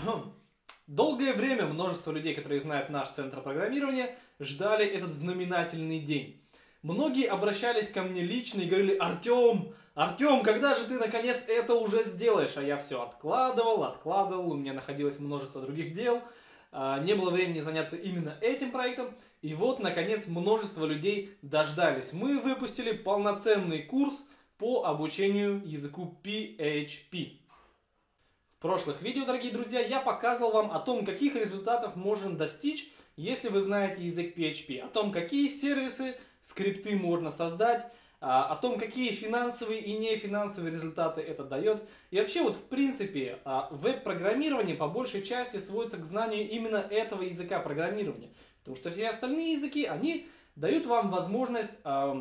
Долгое время множество людей, которые знают наш центр программирования, ждали этот знаменательный день. Многие обращались ко мне лично и говорили: Артем, когда же ты наконец это уже сделаешь? А я все откладывал, у меня находилось множество других дел, не было времени заняться именно этим проектом. И вот, наконец, множество людей дождались. Мы выпустили полноценный курс по обучению языку PHP. В прошлых видео, дорогие друзья, я показывал вам о том, каких результатов можно достичь, если вы знаете язык PHP, о том, какие сервисы, скрипты можно создать, о том, какие финансовые и нефинансовые результаты это дает. И вообще, вот в принципе, веб-программирование по большей части сводится к знанию именно этого языка программирования. Потому что все остальные языки, они дают вам возможность,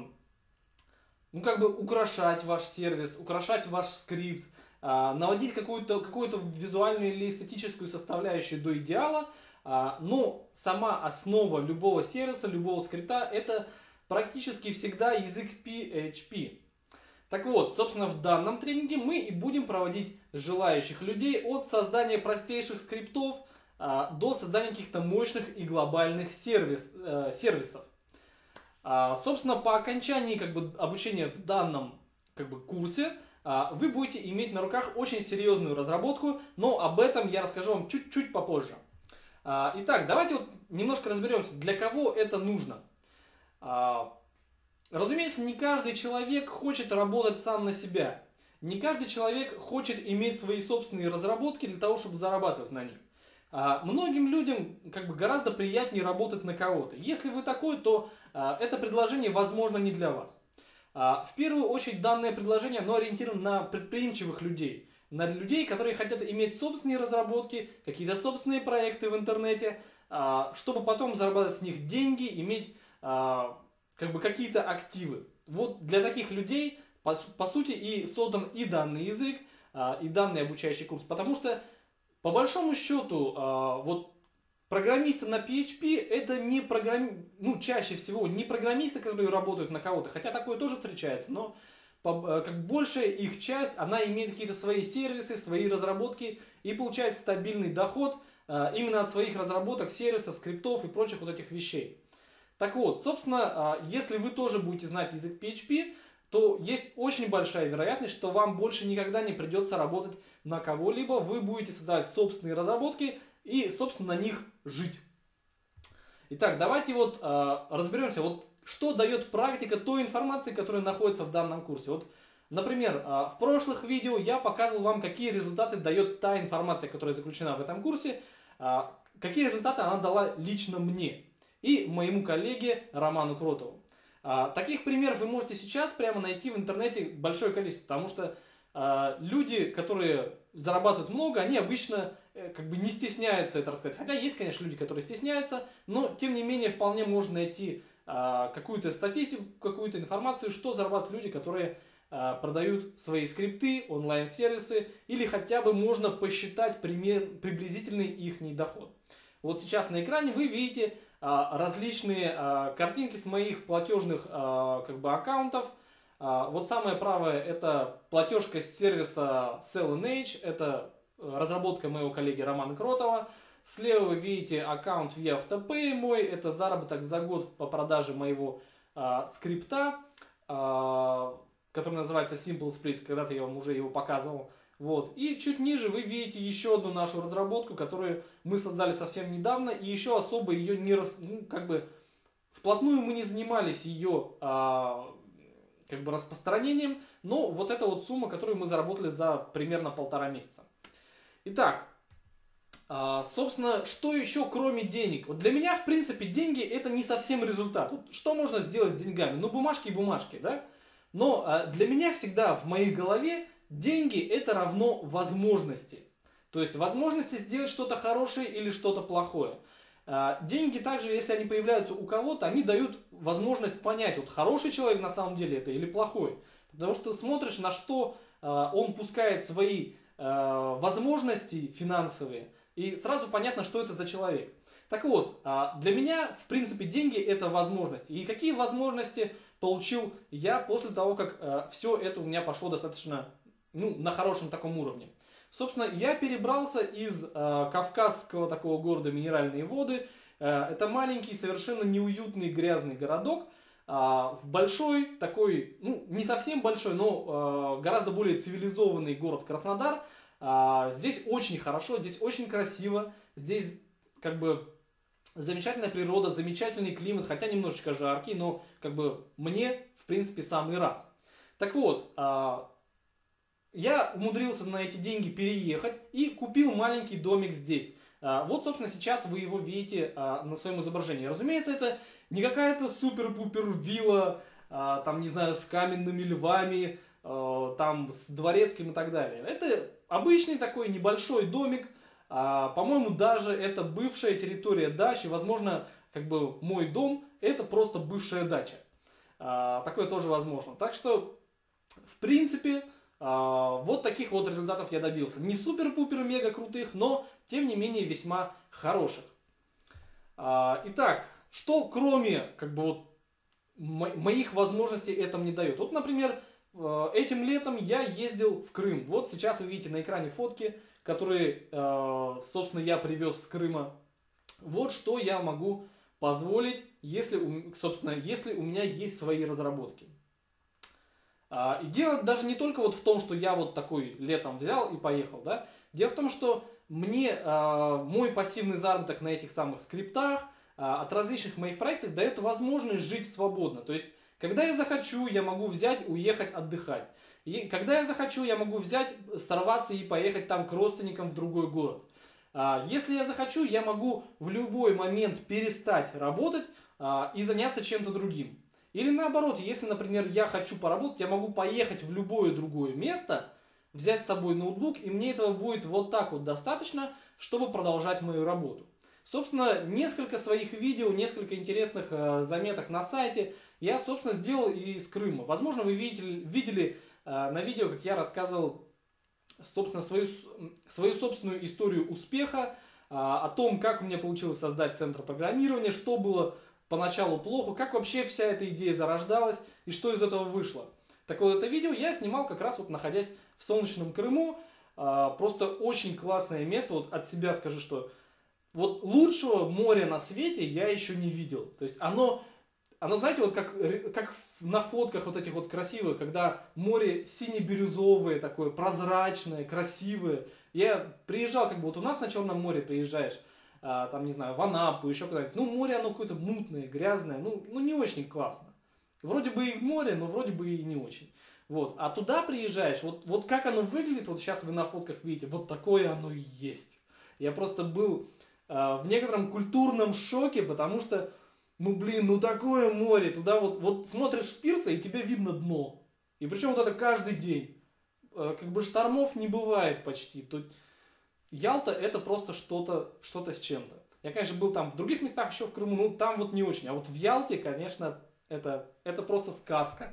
украшать ваш сервис, украшать ваш скрипт, наводить какую-то визуальную или эстетическую составляющую до идеала, но сама основа любого сервиса, любого скрипта — это практически всегда язык PHP. Так вот, собственно, в данном тренинге мы и будем проводить желающих людей от создания простейших скриптов до создания каких-то мощных и глобальных сервисов. Собственно, по окончании обучения в данном курсе вы будете иметь на руках очень серьезную разработку, но об этом я расскажу вам чуть-чуть попозже. Итак, давайте вот немножко разберемся, для кого это нужно. Разумеется, не каждый человек хочет работать сам на себя. Не каждый человек хочет иметь свои собственные разработки для того, чтобы зарабатывать на них. Многим людям гораздо приятнее работать на кого-то. Если вы такой, то это предложение, возможно, не для вас. В первую очередь, данное предложение, оно ориентировано на предприимчивых людей. На людей, которые хотят иметь собственные разработки, какие-то собственные проекты в интернете, чтобы потом зарабатывать с них деньги, иметь какие-то активы. Вот для таких людей, по сути, и создан и данный язык, и данный обучающий курс. Потому что, по большому счету, вот программисты на PHP это не чаще всего не программисты, которые работают на кого-то, хотя такое тоже встречается, но большая их часть, она имеет какие-то свои сервисы, свои разработки и получает стабильный доход именно от своих разработок, сервисов, скриптов и прочих вот этих вещей. Так вот, собственно, если вы тоже будете знать язык PHP, то есть очень большая вероятность, что вам больше никогда не придется работать на кого-либо, вы будете создавать собственные разработки и, собственно, на них жить. Итак, давайте вот разберемся, что дает практика той информации, которая находится в данном курсе. Вот, например, в прошлых видео я показывал вам, какие результаты дает та информация, которая заключена в этом курсе, какие результаты она дала лично мне и моему коллеге Роману Кротову. Таких примеров вы можете сейчас прямо найти в интернете большое количество, потому что люди, которые зарабатывают много, они обычно не стесняются это рассказать. Хотя есть, конечно, люди, которые стесняются, но тем не менее вполне можно найти какую-то статистику, какую-то информацию, что зарабатывают люди, которые продают свои скрипты, онлайн-сервисы, или хотя бы можно посчитать приблизительный их доход. Вот сейчас на экране вы видите различные картинки с моих платежных аккаунтов. Вот самое правое — это платежка с сервиса Sell&H, это разработка моего коллеги Романа Кротова. Слева вы видите аккаунт via Автопэй мой, это заработок за год по продаже моего скрипта, который называется Simple Split, когда-то я вам уже его показывал. Вот. И чуть ниже вы видите еще одну нашу разработку, которую мы создали совсем недавно, и еще особо ее вплотную мы не занимались ее распространением, но вот эта вот сумма, которую мы заработали за примерно 1,5 месяца. Итак, собственно, что еще кроме денег? Вот для меня, в принципе, деньги — это не совсем результат. Вот что можно сделать с деньгами? Ну, бумажки и бумажки, да? Но для меня всегда в моей голове деньги — это равно возможности. То есть возможности сделать что-то хорошее или что-то плохое. Деньги также, если они появляются у кого-то, они дают возможность понять, вот хороший человек на самом деле это или плохой. Потому что ты смотришь, на что он пускает свои возможности финансовые, и сразу понятно, что это за человек. Так вот, для меня, в принципе, деньги — это возможности. И какие возможности получил я после того, как все это у меня пошло достаточно на хорошем таком уровне? Собственно, я перебрался из кавказского такого города Минеральные Воды. Это маленький, совершенно неуютный, грязный городок, в большой такой, ну, не совсем большой, но гораздо более цивилизованный город Краснодар. Здесь очень хорошо, здесь очень красиво, здесь как бы замечательная природа, замечательный климат, хотя немножечко жаркий, но как бы мне, в принципе, самый раз. Так вот, я умудрился на эти деньги переехать и купил маленький домик здесь. Вот, собственно, сейчас вы его видите на своем изображении. Разумеется, это не какая-то супер-пупер вилла, там, не знаю, с каменными львами, там, с дворецким и так далее. Это обычный такой небольшой домик. По-моему, даже это бывшая территория дачи. Возможно, как бы мой дом это просто бывшая дача. Такое тоже возможно. Так что, в принципе, вот таких вот результатов я добился. Не супер-пупер мега крутых, но тем не менее весьма хороших. Итак, что кроме как бы вот моих возможностей это мне дает? Вот, например, этим летом я ездил в Крым. Вот сейчас вы видите на экране фотки, которые, собственно, я привез с Крыма. Вот что я могу позволить, если, собственно, если у меня есть свои разработки. И дело даже не только вот в том, что я вот такой летом взял и поехал, да. Дело в том, что мне мой пассивный заработок на этих самых скриптах от различных моих проектов дает возможность жить свободно. То есть, когда я захочу, я могу взять, уехать отдыхать. И когда я захочу, я могу взять, сорваться и поехать там к родственникам в другой город. Если я захочу, я могу в любой момент перестать работать и заняться чем-то другим. Или наоборот, если, например, я хочу поработать, я могу поехать в любое другое место, взять с собой ноутбук, и мне этого будет вот так вот достаточно, чтобы продолжать мою работу. Собственно, несколько своих видео, несколько интересных заметок на сайте я, собственно, сделал из Крыма. Возможно, вы видели на видео, как я рассказывал, собственно, свою собственную историю успеха, о том, как у меня получилось создать центр программирования, что было поначалу плохо, как вообще вся эта идея зарождалась и что из этого вышло. Так вот, это видео я снимал как раз вот находясь в солнечном Крыму. Просто очень классное место. Вот от себя скажу, что вот лучшего моря на свете я еще не видел. То есть оно знаете, вот как на фотках вот этих вот красивых, когда море сине-бирюзовое, такое прозрачное, красивое. Я приезжал, как бы вот у нас на Черном море приезжаешь, там, не знаю, в Анапу, еще куда-нибудь. Ну, море оно какое-то мутное, грязное, ну не очень классно. Вроде бы и море, но вроде бы и не очень. Вот. А туда приезжаешь, вот как оно выглядит, вот сейчас вы на фотках видите, вот такое оно и есть. Я просто был в некотором культурном шоке, потому что, ну блин, ну такое море, туда вот смотришь с пирса и тебе видно дно. И причем вот это каждый день. Как бы штормов не бывает почти. Тут Ялта это просто что-то с чем-то. Я, конечно, был там в других местах еще в Крыму, но там вот не очень. А вот в Ялте, конечно, это просто сказка.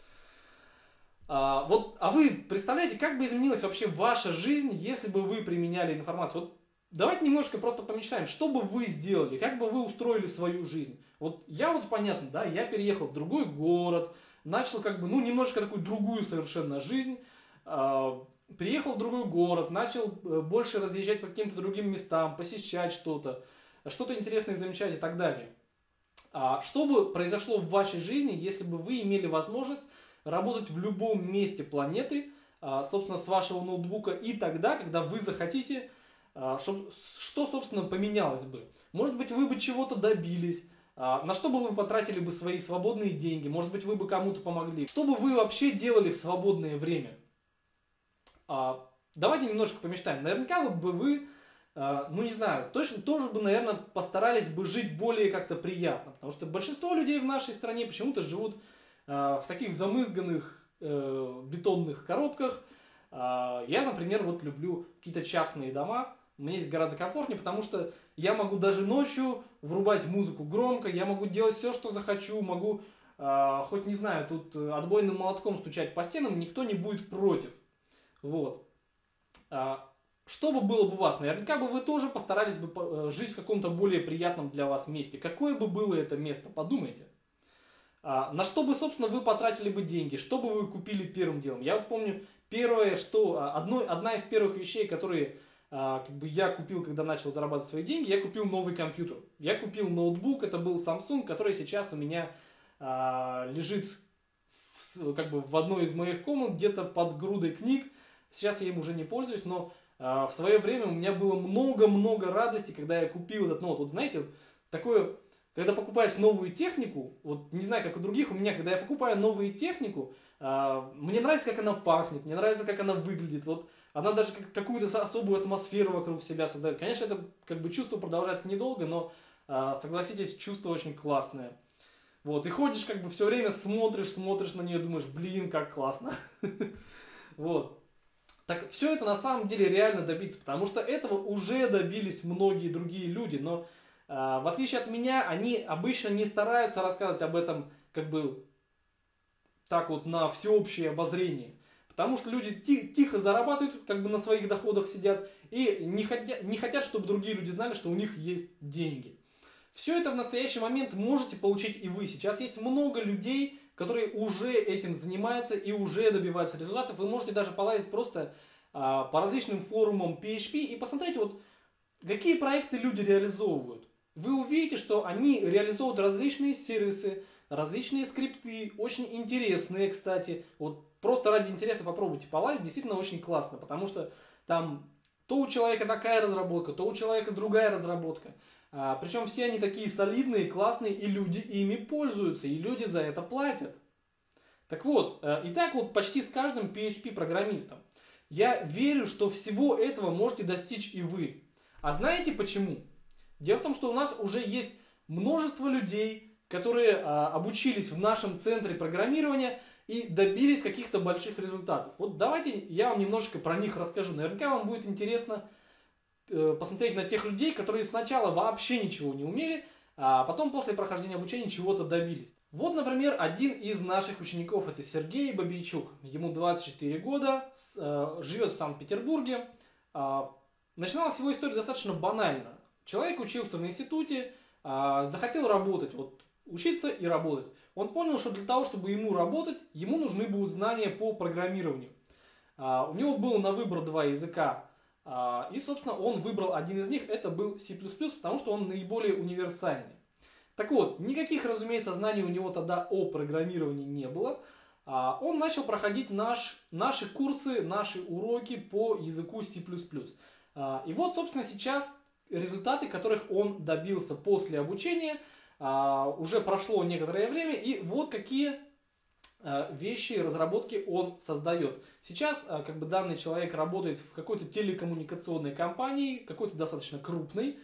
А вы представляете, как бы изменилась вообще ваша жизнь, если бы вы применяли информацию? Вот давайте немножко просто помечтаем, что бы вы сделали, как бы вы устроили свою жизнь. Вот я вот понятно, да, я переехал в другой город, начал как бы, ну, немножко такую другую совершенно жизнь, приехал в другой город, начал больше разъезжать по каким-то другим местам, посещать что-то интересное замечать и так далее. Что бы произошло в вашей жизни, если бы вы имели возможность работать в любом месте планеты, собственно, с вашего ноутбука и тогда, когда вы захотите, что, собственно, поменялось бы? Может быть, вы бы чего-то добились, на что бы вы потратили бы свои свободные деньги, может быть, вы бы кому-то помогли. Что бы вы вообще делали в свободное время? Давайте немножко помечтаем. Наверняка бы вы, ну не знаю, точно тоже бы, наверное, постарались бы жить более как-то приятно. Потому что большинство людей в нашей стране почему-то живут в таких замызганных бетонных коробках. Я, например, вот люблю какие-то частные дома. Мне здесь гораздо комфортнее, потому что я могу даже ночью врубать музыку громко, я могу делать все, что захочу, могу, хоть не знаю, тут отбойным молотком стучать по стенам, никто не будет против. Вот. Что бы было бы у вас? Наверняка бы вы тоже постарались бы жить в каком-то более приятном для вас месте. Какое бы было это место? Подумайте. На что бы, собственно, вы потратили бы деньги? Что бы вы купили первым делом? Я вот помню, первое, одна из первых вещей, которые как бы я купил, когда начал зарабатывать свои деньги, я купил новый компьютер. Я купил ноутбук, это был Samsung, который сейчас у меня лежит как бы в одной из моих комнат, где-то под грудой книг. Сейчас я им уже не пользуюсь, но в свое время у меня было много-много радости, когда я купил этот ноут. Вот знаете, такое, когда покупаешь новую технику, вот не знаю, как у других, у меня, когда я покупаю новую технику, мне нравится, как она пахнет, мне нравится, как она выглядит. Вот она даже какую-то особую атмосферу вокруг себя создает. Конечно, это как бы чувство продолжается недолго, но согласитесь, чувство очень классное. Вот, и ходишь как бы все время, смотришь на нее, думаешь, блин, как классно. Вот. Так все это на самом деле реально добиться, потому что этого уже добились многие другие люди, но в отличие от меня, они обычно не стараются рассказывать об этом как бы так вот на всеобщее обозрение. Потому что люди тихо зарабатывают, как бы на своих доходах сидят, и не хотят, чтобы другие люди знали, что у них есть деньги. Все это в настоящий момент можете получить и вы. Сейчас есть много людей, которые уже этим занимаются и уже добиваются результатов. Вы можете даже полазить просто по различным форумам PHP и посмотреть, вот, какие проекты люди реализовывают. Вы увидите, что они реализовывают различные сервисы, различные скрипты, очень интересные, кстати. Вот просто ради интереса попробуйте полазить, действительно очень классно, потому что там то у человека такая разработка, то у человека другая разработка. Причем все они такие солидные, классные, и люди ими пользуются, и люди за это платят. Так вот, и так вот почти с каждым PHP-программистом. Я верю, что всего этого можете достичь и вы. А знаете почему? Дело в том, что у нас уже есть множество людей, которые обучились в нашем центре программирования и добились каких-то больших результатов. Вот давайте я вам немножко про них расскажу. Наверняка вам будет интересно посмотреть на тех людей, которые сначала вообще ничего не умели, а потом после прохождения обучения чего-то добились. Вот, например, один из наших учеников, это Сергей Бабийчук. Ему 24 года, живет в Санкт-Петербурге. Начиналась его история достаточно банально. Человек учился в институте, захотел работать, вот, учиться и работать. Он понял, что для того, чтобы ему работать, ему нужны будут знания по программированию. У него было на выбор два языка. И, собственно, он выбрал один из них, это был C++, потому что он наиболее универсальный. Так вот, никаких, разумеется, знаний у него тогда о программировании не было. Он начал проходить наши курсы, наши уроки по языку C++. И вот, собственно, сейчас результаты, которых он добился после обучения. Уже прошло некоторое время, и вот какие вещи и разработки он создает. Сейчас как бы данный человек работает в какой-то телекоммуникационной компании, какой-то достаточно крупной.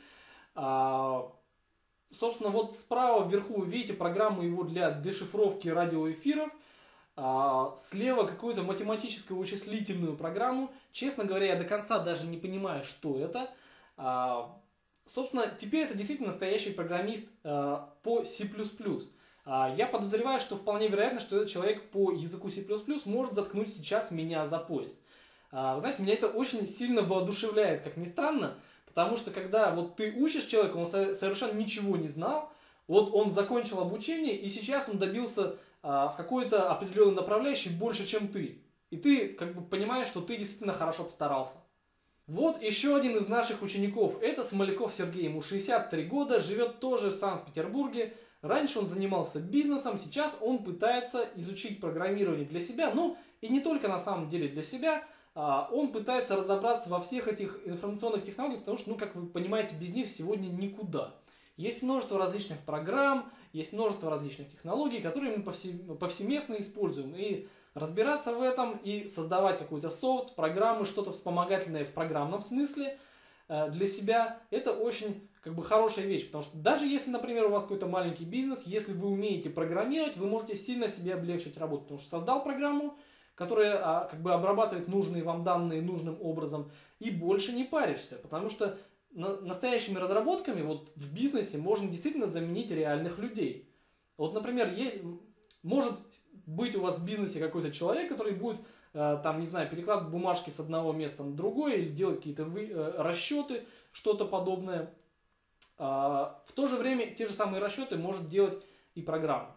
Собственно, вот справа вверху вы видите программу его для дешифровки радиоэфиров. Слева какую-то математическую вычислительную программу. Честно говоря, я до конца даже не понимаю, что это. Собственно, теперь это действительно настоящий программист по C++. Я подозреваю, что вполне вероятно, что этот человек по языку C++ может заткнуть сейчас меня за пояс. Вы знаете, меня это очень сильно воодушевляет, как ни странно, потому что когда вот ты учишь человека, он совершенно ничего не знал, вот он закончил обучение, и сейчас он добился в какой-то определенной направляющей больше, чем ты. И ты как бы понимаешь, что ты действительно хорошо постарался. Вот еще один из наших учеников, это Смоляков Сергей, ему 63 года, живет тоже в Санкт-Петербурге. Раньше он занимался бизнесом, сейчас он пытается изучить программирование для себя, ну и не только на самом деле для себя, он пытается разобраться во всех этих информационных технологиях, потому что, ну как вы понимаете, без них сегодня никуда. Есть множество различных программ, есть множество различных технологий, которые мы повсеместно используем. И разбираться в этом и создавать какой-то софт, программы, что-то вспомогательное в программном смысле для себя, это очень как бы хорошая вещь. Потому что даже если, например, у вас какой-то маленький бизнес, если вы умеете программировать, вы можете сильно себе облегчить работу. Потому что создал программу, которая как бы обрабатывает нужные вам данные нужным образом, и больше не паришься. Потому что настоящими разработками вот в бизнесе можно действительно заменить реальных людей. Вот, например, может быть у вас в бизнесе какой-то человек, который будет, там, не знаю, перекладывать бумажки с одного места на другое или делать какие-то расчеты, что-то подобное. В то же время те же самые расчеты может делать и программа.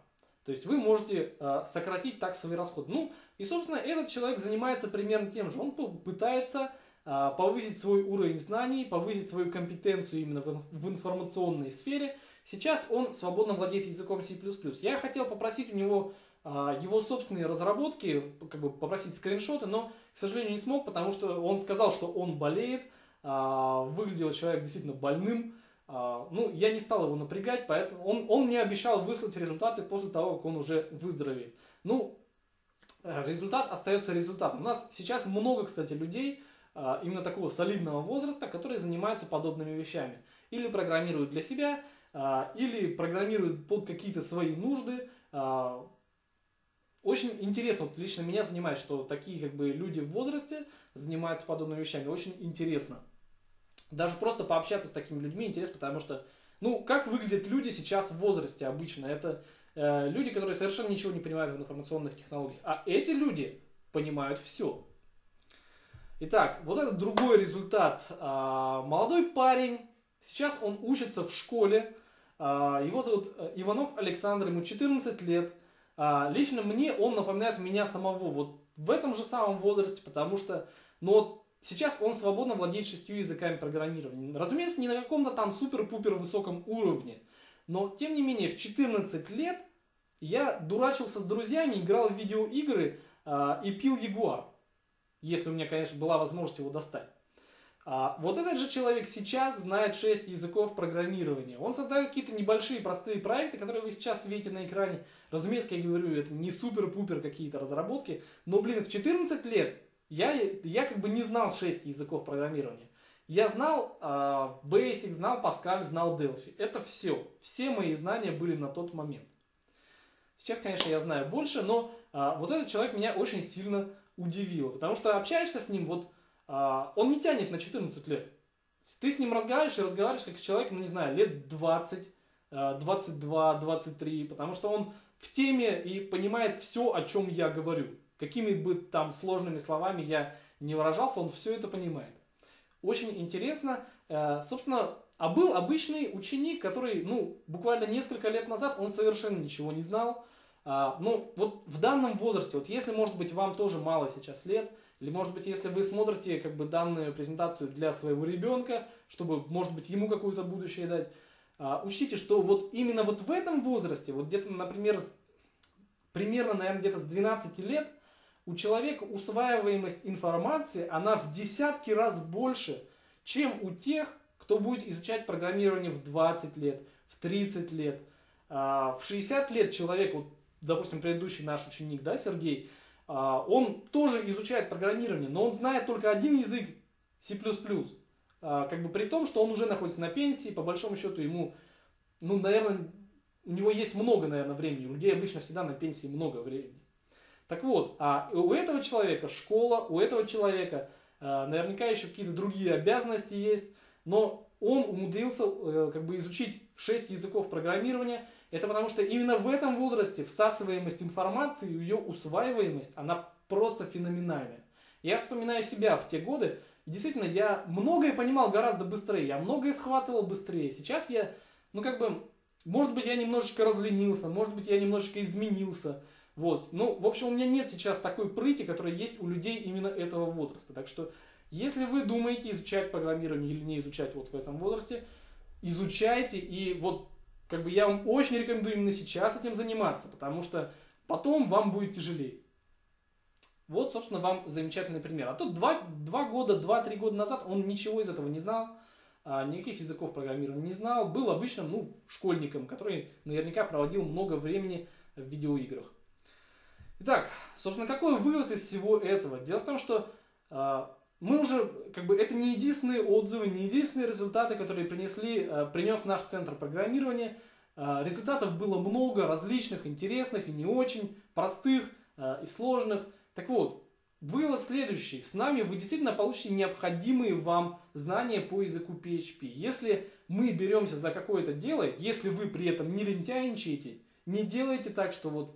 То есть вы можете сократить так свои расходы. Ну, и, собственно, этот человек занимается примерно тем же. Он пытается повысить свой уровень знаний, повысить свою компетенцию именно в информационной сфере. Сейчас он свободно владеет языком C++. Я хотел попросить у него его собственные разработки, как бы попросить скриншоты, но, к сожалению, не смог, потому что он сказал, что он болеет, выглядел человек действительно больным. Ну, я не стал его напрягать, поэтому он мне обещал выслать результаты после того, как он уже выздоровеет. Ну, результат остается результатом. У нас сейчас много, кстати, людей именно такого солидного возраста, которые занимаются подобными вещами. Или программируют для себя, или программируют под какие-то свои нужды. Очень интересно, вот лично меня занимает, что такие как бы люди в возрасте занимаются подобными вещами. Очень интересно. Даже просто пообщаться с такими людьми интересно, потому что, ну, как выглядят люди сейчас в возрасте обычно? Это люди, которые совершенно ничего не понимают в информационных технологиях. А эти люди понимают все. Итак, вот это другой результат. Молодой парень, сейчас он учится в школе. Его зовут Иванов Александр, ему 14 лет. Лично мне он напоминает меня самого вот в этом же самом возрасте, потому что, ну вот, сейчас он свободно владеет 6 языками программирования. Разумеется, не на каком-то там супер-пупер высоком уровне. Но, тем не менее, в 14 лет я дурачился с друзьями, играл в видеоигры и пил Ягуар. Если у меня, конечно, была возможность его достать. Вот этот же человек сейчас знает 6 языков программирования. Он создает какие-то небольшие простые проекты, которые вы сейчас видите на экране. Разумеется, как я говорю, это не супер-пупер какие-то разработки. Но, блин, в 14 лет я как бы не знал 6 языков программирования. Я знал Basic, знал Pascal, знал Delphi. Это все. Все мои знания были на тот момент. Сейчас, конечно, я знаю больше, но вот этот человек меня очень сильно удивил. Потому что общаешься с ним, вот он не тянет на 14 лет. Ты с ним разговариваешь и разговариваешь как с человеком, ну не знаю, лет 20, 22, 23. Потому что он в теме и понимает все, о чем я говорю. Какими бы там сложными словами я не выражался, он все это понимает. Очень интересно. Собственно, был обычный ученик, который, ну, буквально несколько лет назад, он совершенно ничего не знал. Ну, вот в данном возрасте, вот если, может быть, вам тоже мало сейчас лет, или, может быть, если вы смотрите, как бы, данную презентацию для своего ребенка, чтобы, может быть, ему какое-то будущее дать, учтите, что вот именно вот в этом возрасте, вот где-то, например, примерно, наверное, где-то с 12 лет, у человека усваиваемость информации, она в десятки раз больше, чем у тех, кто будет изучать программирование в 20 лет, в 30 лет. В 60 лет человек, вот, допустим, предыдущий наш ученик, да, Сергей, он тоже изучает программирование, но он знает только один язык C++. Как бы при том, что он уже находится на пенсии, по большому счету ему, ну, наверное, у него есть много, наверное, времени. У людей обычно всегда на пенсии много времени. Так вот, у этого человека школа, у этого человека наверняка еще какие-то другие обязанности есть, но он умудрился как бы изучить 6 языков программирования. Это потому что именно в этом возрасте всасываемость информации, ее усваиваемость, она просто феноменальная. Я вспоминаю себя в те годы, и действительно, я многое понимал гораздо быстрее, я многое схватывал быстрее. Сейчас я, ну как бы, может быть, я немножечко разленился, может быть, я немножечко изменился. Вот. Ну, в общем, у меня нет сейчас такой прыти, которая есть у людей именно этого возраста. Так что, если вы думаете изучать программирование или не изучать вот в этом возрасте, изучайте. И вот, как бы, я вам очень рекомендую именно сейчас этим заниматься, потому что потом вам будет тяжелее. Вот, собственно, вам замечательный пример. А тут 2-3 года назад он ничего из этого не знал, никаких языков программирования не знал, был обычным, ну, школьником, который наверняка проводил много времени в видеоиграх. Итак, собственно, какой вывод из всего этого? Дело в том, что мы уже, как бы, это не единственные отзывы, не единственные результаты, которые принес наш центр программирования. Результатов было много, различных, интересных и не очень, простых и сложных. Так вот, вывод следующий. С нами вы действительно получите необходимые вам знания по языку PHP. Если мы беремся за какое-то дело, если вы при этом не лентяйничаете, не делайте так, что вот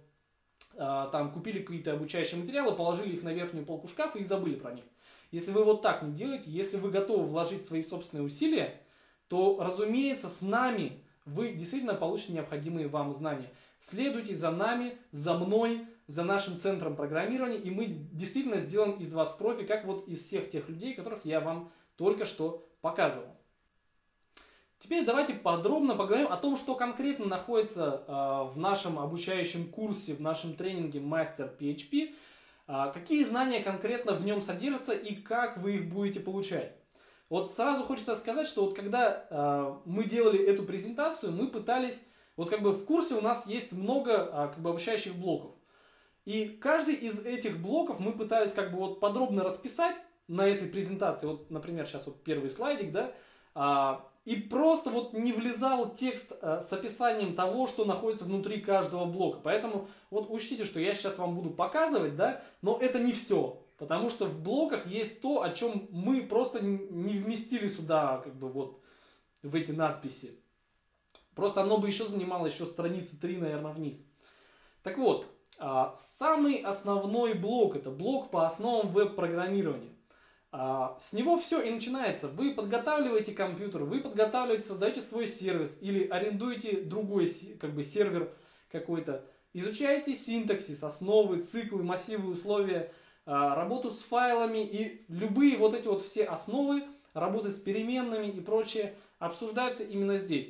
там купили какие-то обучающие материалы, положили их на верхнюю полку шкафа и забыли про них. Если вы вот так не делаете, если вы готовы вложить свои собственные усилия, то, разумеется, с нами вы действительно получите необходимые вам знания. следуйте за нами, за мной, за нашим центром программирования, и мы действительно сделаем из вас профи, как вот из всех тех людей, которых я вам только что показывал. Теперь давайте подробно поговорим о том, что конкретно находится в нашем обучающем курсе, в нашем тренинге Мастер PHP, какие знания конкретно в нем содержатся и как вы их будете получать. Вот сразу хочется сказать, что вот когда мы делали эту презентацию, мы пытались, вот как бы в курсе у нас есть много как бы обучающих блоков. И каждый из этих блоков мы пытались как бы вот подробно расписать на этой презентации. Вот, например, сейчас вот первый слайдик, да, и просто вот не влезал текст с описанием того, что находится внутри каждого блока. Поэтому вот учтите, что я сейчас вам буду показывать, да, но это не все. Потому что в блоках есть то, о чем мы просто не вместили сюда, как бы вот в эти надписи. Просто оно бы еще занимало еще страницы 3, наверное, вниз. Так вот, самый основной блок — это блок по основам веб-программирования. С него все и начинается. Вы подготавливаете компьютер, вы подготавливаете, создаете свой сервис или арендуете другой как бы сервер какой-то. Изучаете синтаксис, основы, циклы, массивы, условия, работу с файлами и любые вот эти вот все основы, работы с переменными и прочее обсуждаются именно здесь.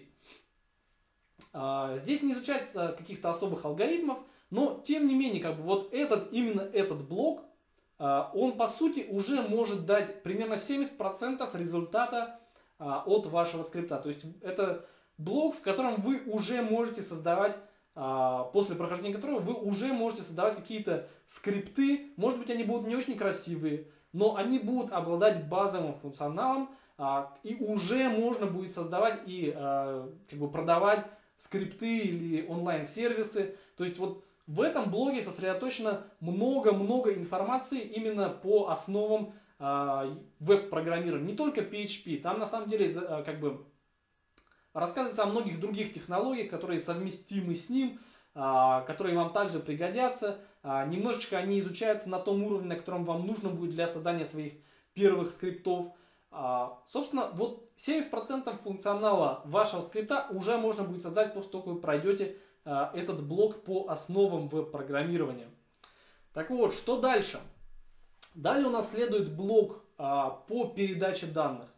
Здесь не изучается каких-то особых алгоритмов, но тем не менее, как бы вот именно этот блок, он по сути уже может дать примерно 70% результата от вашего скрипта. То есть это блок, в котором вы уже можете создавать, после прохождения которого вы уже можете создавать какие-то скрипты. Может быть, они будут не очень красивые, но они будут обладать базовым функционалом, и уже можно будет создавать и как бы продавать скрипты или онлайн-сервисы. То есть вот в этом блоге сосредоточено много-много информации именно по основам веб-программирования. Не только PHP, там на самом деле как бы рассказывается о многих других технологиях, которые совместимы с ним, которые вам также пригодятся. Немножечко они изучаются на том уровне, на котором вам нужно будет для создания своих первых скриптов. Собственно, вот 70% функционала вашего скрипта уже можно будет создать после того, как вы пройдете этот блок по основам веб-программирования. Так вот, что дальше? Далее у нас следует блок по передаче данных.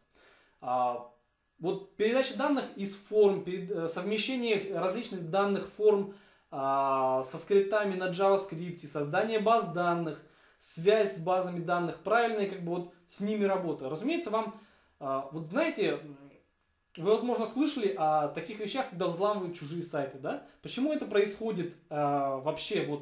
Вот передача данных из форм, совмещение различных данных форм со скриптами на JavaScript, создание баз данных, связь с базами данных, правильная как бы вот с ними работа. Разумеется, вам, вот знаете, вы, возможно, слышали о таких вещах, когда взламывают чужие сайты, да? Почему это происходит вообще? Вот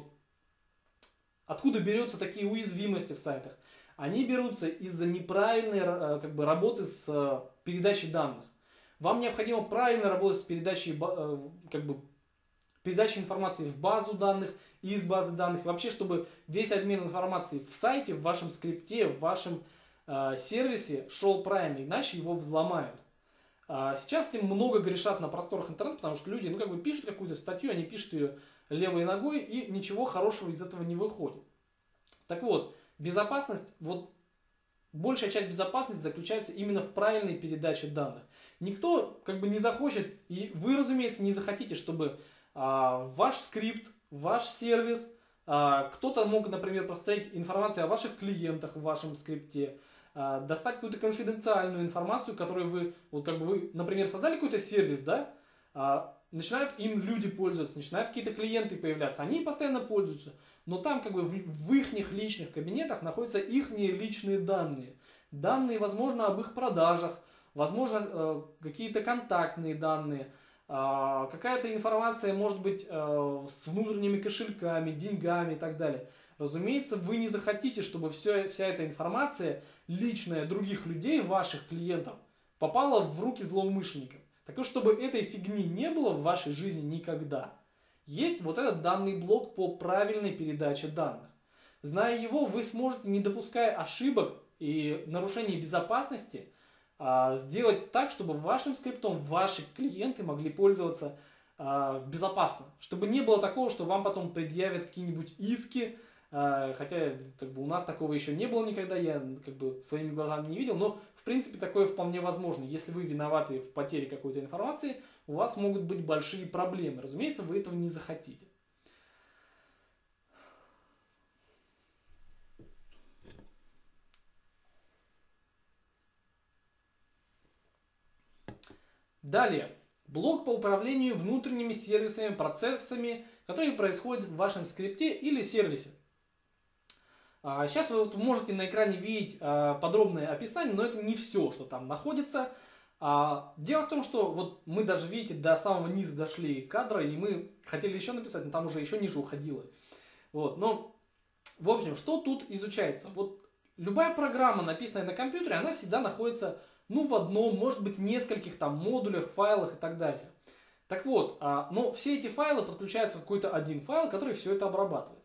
откуда берутся такие уязвимости в сайтах? Они берутся из-за неправильной как бы, работы с передачей данных. Вам необходимо правильно работать с передачей, как бы, передачей информации в базу данных, из базы данных. Вообще, чтобы весь обмен информацией в сайте, в вашем скрипте, в вашем сервисе шел правильно, иначе его взломают. Сейчас этим много грешат на просторах интернета, потому что люди, ну, как бы пишут какую-то статью, они пишут ее левой ногой, и ничего хорошего из этого не выходит. Так вот, безопасность, вот большая часть безопасности заключается именно в правильной передаче данных. Никто как бы не захочет, и вы, разумеется, не захотите, чтобы ваш скрипт, ваш сервис, кто-то мог, например, посмотреть информацию о ваших клиентах в вашем скрипте, достать какую-то конфиденциальную информацию, которую вы, вот как бы вы, например, создали какой-то сервис, да, начинают им люди пользоваться, начинают какие-то клиенты появляться, они постоянно пользуются, но там как бы в их личных кабинетах находятся их личные данные. Данные, возможно, об их продажах, возможно, какие-то контактные данные, какая-то информация может быть с внутренними кошельками, деньгами и так далее. Разумеется, вы не захотите, чтобы вся эта информация личная других людей, ваших клиентов, попала в руки злоумышленников. Так вот, чтобы этой фигни не было в вашей жизни никогда, есть вот этот данный блок по правильной передаче данных. Зная его, вы сможете, не допуская ошибок и нарушений безопасности, сделать так, чтобы вашим скриптом ваши клиенты могли пользоваться безопасно. Чтобы не было такого, что вам потом предъявят какие-нибудь иски, хотя как бы, у нас такого еще не было никогда, я как бы своими глазами не видел, но в принципе такое вполне возможно. Если вы виноваты в потере какой-то информации, у вас могут быть большие проблемы. Разумеется, вы этого не захотите. Далее. Блок по управлению внутренними сервисами, процессами, которые происходят в вашем скрипте или сервисе. Сейчас вы можете на экране видеть подробное описание, но это не все, что там находится. Дело в том, что вот мы даже, видите, до самого низа дошли кадра, и мы хотели еще написать, но там уже еще ниже уходило. Вот, но, в общем, что тут изучается? Вот любая программа, написанная на компьютере, она всегда находится, ну, в одном, может быть, нескольких там модулях, файлах и так далее. Так вот, но все эти файлы подключаются в какой-то один файл, который все это обрабатывает.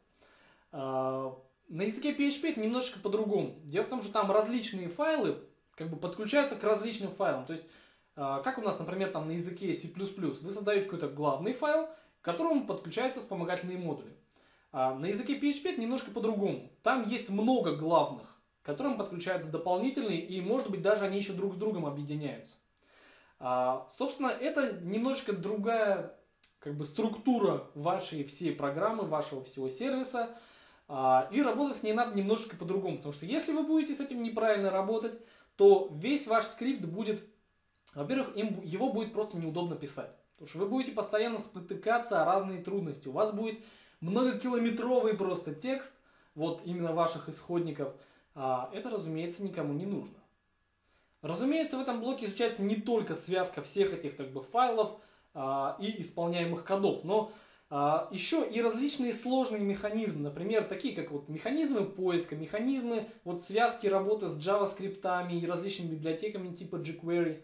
На языке PHP это немножечко по-другому. Дело в том, что там различные файлы как бы подключаются к различным файлам. То есть, как у нас, например, там на языке C++, вы создаете какой-то главный файл, к которому подключаются вспомогательные модули. На языке PHP это немножко по-другому. Там есть много главных, к которым подключаются дополнительные, и, может быть, даже они еще друг с другом объединяются. Собственно, это немножечко другая как бы структура вашей всей программы, вашего всего сервиса. И работать с ней надо немножечко по-другому, потому что если вы будете с этим неправильно работать, то весь ваш скрипт будет, во-первых, его будет просто неудобно писать. Потому что вы будете постоянно спотыкаться о разные трудности. У вас будет многокилометровый просто текст, вот именно ваших исходников. Это, разумеется, никому не нужно. Разумеется, в этом блоке изучается не только связка всех этих как бы файлов и исполняемых кодов, но еще и различные сложные механизмы, например, такие как вот механизмы поиска, механизмы вот связки работы с JavaScript и различными библиотеками типа jQuery.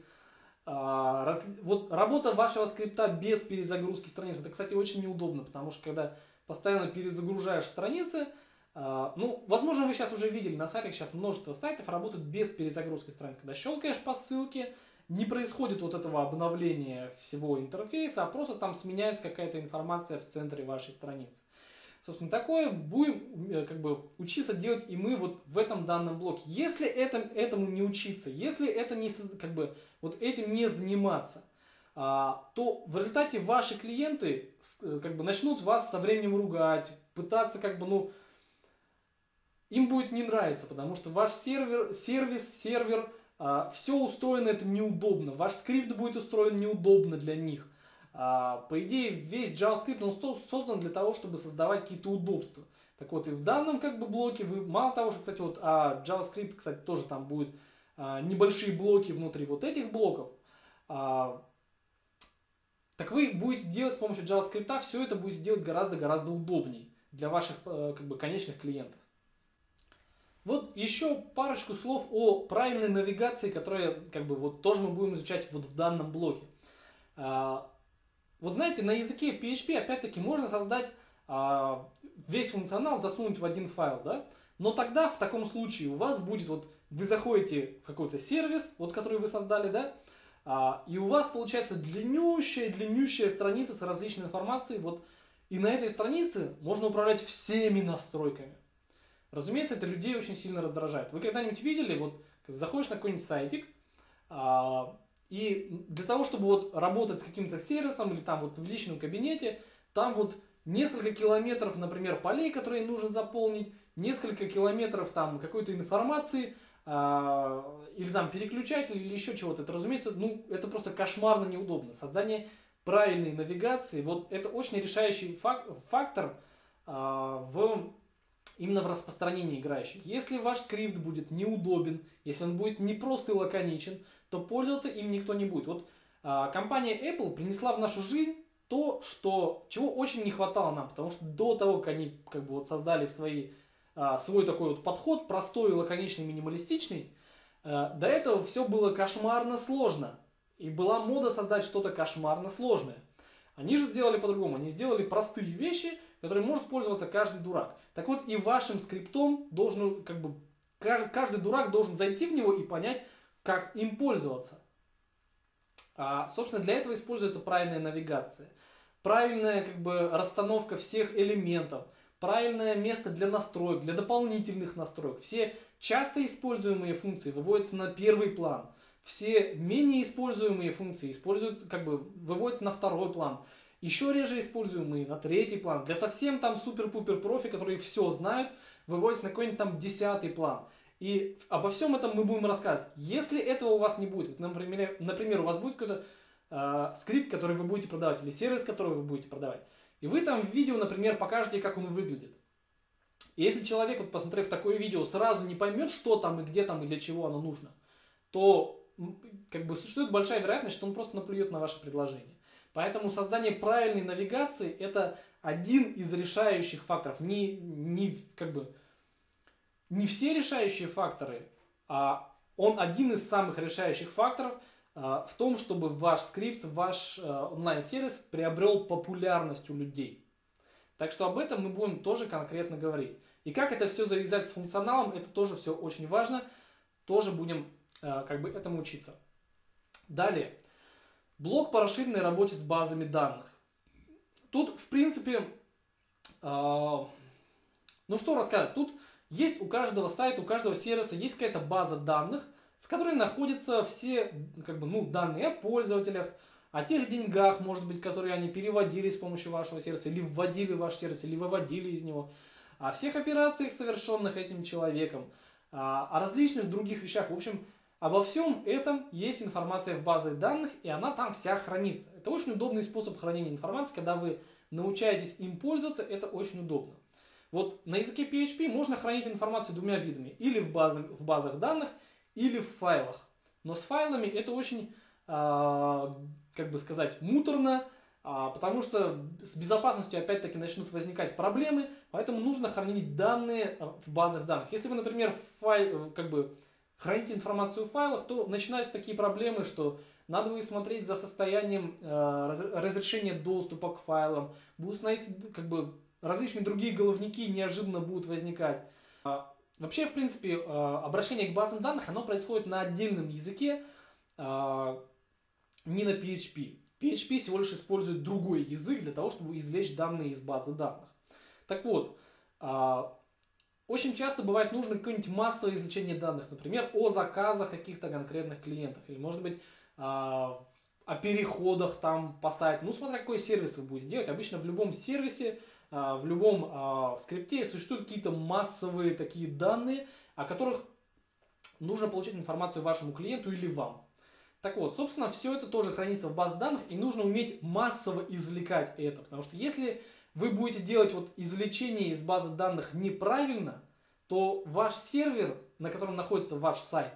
Вот работа вашего скрипта без перезагрузки страниц, это, кстати, очень неудобно, потому что когда постоянно перезагружаешь страницы, ну, возможно, вы сейчас уже видели, на сайтах сейчас множество сайтов работают без перезагрузки страниц. Когда щелкаешь по ссылке, не происходит вот этого обновления всего интерфейса, а просто там сменяется какая-то информация в центре вашей страницы. Собственно, такое будем как бы учиться делать и мы вот в этом данном блоке. Если этому не учиться, если это не, как бы, вот этим не заниматься, то в результате ваши клиенты как бы начнут вас со временем ругать, пытаться как бы, ну, им будет не нравиться, потому что ваш сервер, все устроено это неудобно. Ваш скрипт будет устроен неудобно для них. По идее, весь JavaScript он создан для того, чтобы создавать какие-то удобства. Так вот, и в данном как бы блоке вы, мало того, что, кстати, вот JavaScript, кстати, тоже там будет небольшие блоки внутри вот этих блоков. Так вы будете делать с помощью JavaScript, все это будете делать гораздо-гораздо удобнее для ваших как бы конечных клиентов. Вот еще парочку слов о правильной навигации, которые как бы вот тоже мы будем изучать вот в данном блоке. Вот знаете, на языке PHP опять-таки можно создать весь функционал, засунуть в один файл, да? Но тогда в таком случае у вас будет вот, вы заходите в какой-то сервис, вот который вы создали, да? И у вас получается длиннющая страница с различной информацией, вот, и на этой странице можно управлять всеми настройками. Разумеется, это людей очень сильно раздражает. Вы когда-нибудь видели, вот заходишь на какой-нибудь сайтик, и для того, чтобы вот работать с каким-то сервисом или там вот в личном кабинете, там вот несколько километров, например, полей, которые нужно заполнить, несколько километров там какой-то информации, или там переключатель, или еще чего-то. Это, разумеется, ну, это просто кошмарно неудобно. Создание правильной навигации, вот это очень решающий фактор именно в распространении играющих. Если ваш скрипт будет неудобен, если он будет непрост и лаконичен, то пользоваться им никто не будет. Вот компания Apple принесла в нашу жизнь то, чего очень не хватало нам, потому что до того, как они как бы вот создали свой такой вот подход, простой, лаконичный, минималистичный, до этого все было кошмарно сложно. И была мода создать что-то кошмарно сложное. Они же сделали по-другому. Они сделали простые вещи, которые может пользоваться каждый дурак. Так вот, и вашим скриптом должен, как бы, каждый дурак должен зайти в него и понять, как им пользоваться. Собственно, для этого используется правильная навигация. Правильная как бы расстановка всех элементов. Правильное место для настроек, для дополнительных настроек. Все часто используемые функции выводятся на первый план. все менее используемые функции используют, как бы выводятся на второй план. Еще реже используемые на третий план. Для совсем там супер-пупер профи, которые все знают, выводятся на какой-нибудь там 10-й план. И обо всем этом мы будем рассказывать. Если этого у вас не будет, вот, например, у вас будет какой-то скрипт, который вы будете продавать, или сервис, который вы будете продавать, и вы там в видео, например, покажете, как он выглядит. И если человек, вот, посмотрев такое видео, сразу не поймет, что там и где там и для чего оно нужно, то как бы существует большая вероятность, что он просто наплюет на ваше предложение. Поэтому создание правильной навигации – это один из решающих факторов. Как бы, не все решающие факторы, а он один из самых решающих факторов в том, чтобы ваш скрипт, ваш онлайн-сервис приобрел популярность у людей. Так что об этом мы будем тоже конкретно говорить. И как это все завязать с функционалом, это тоже все очень важно. Тоже будем как бы этому учиться. Далее. Блок по расширенной работе с базами данных. Тут, в принципе, ну что рассказать. Тут есть у каждого сайта, у каждого сервиса есть какая-то база данных, в которой находятся все как бы, данные о пользователях, о тех деньгах, может быть, которые они переводили с помощью вашего сервиса, или вводили в ваш сервис, или выводили из него, о всех операциях, совершенных этим человеком, о различных других вещах. В общем, обо всем этом есть информация в базе данных, и она там вся хранится. Это очень удобный способ хранения информации, когда вы научаетесь им пользоваться, это очень удобно. Вот на языке PHP можно хранить информацию двумя видами. Или в базах данных, или в файлах. Но с файлами это очень, как бы сказать, муторно, потому что с безопасностью опять-таки начнут возникать проблемы, поэтому нужно хранить данные в базах данных. Если вы, например, храните информацию в файлах, то начинаются такие проблемы, что надо будет смотреть за состоянием разрешения доступа к файлам, будут как бы различные другие головники неожиданно будут возникать. Вообще, в принципе, обращение к базам данных, оно происходит на отдельном языке, не на PHP. PHP всего лишь использует другой язык для того, чтобы извлечь данные из базы данных. Так вот, очень часто бывает нужно какое-нибудь массовое извлечение данных, например, о заказах каких-то конкретных клиентов, или, может быть, о переходах там по сайту. Ну, смотря какой сервис вы будете делать. Обычно в любом сервисе, в любом скрипте существуют какие-то массовые такие данные, о которых нужно получить информацию вашему клиенту или вам. Так вот, собственно, все это тоже хранится в базе данных, и нужно уметь массово извлекать это. Потому что если вы будете делать вот извлечение из базы данных неправильно, то ваш сервер, на котором находится ваш сайт,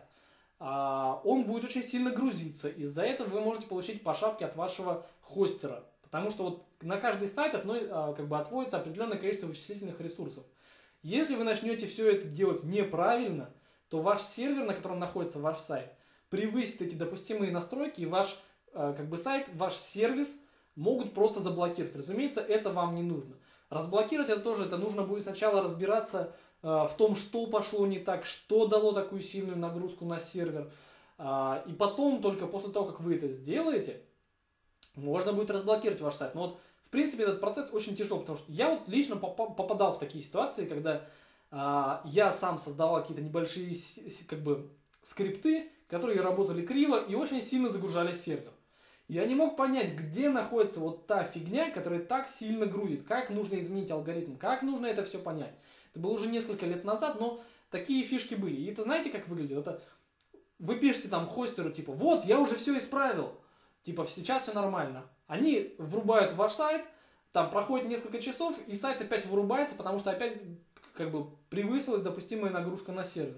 он будет очень сильно грузиться. Из-за этого вы можете получить по шапке от вашего хостера. Потому что вот на каждый сайт отводится определенное количество вычислительных ресурсов. Если вы начнете все это делать неправильно, то ваш сервер, на котором находится ваш сайт, превысит эти допустимые настройки, и ваш сайт, ваш сервис могут просто заблокировать. Разумеется, это вам не нужно. Разблокировать это нужно будет сначала разбираться в том, что пошло не так, что дало такую сильную нагрузку на сервер. И потом, только после того, как вы это сделаете, можно будет разблокировать ваш сайт. Но вот, в принципе, этот процесс очень тяжелый, потому что я вот лично попадал в такие ситуации, когда я сам создавал какие-то небольшие скрипты, которые работали криво и очень сильно загружали сервер. Я не мог понять, где находится вот та фигня, которая так сильно грузит, как нужно изменить алгоритм, как нужно это все понять. Это было уже несколько лет назад, но такие фишки были. И это знаете, как выглядит? Это вы пишете там хостеру, типа, вот, я уже все исправил, типа, сейчас все нормально. Они врубают в ваш сайт, там проходит несколько часов, и сайт опять вырубается, потому что опять превысилась допустимая нагрузка на сервер.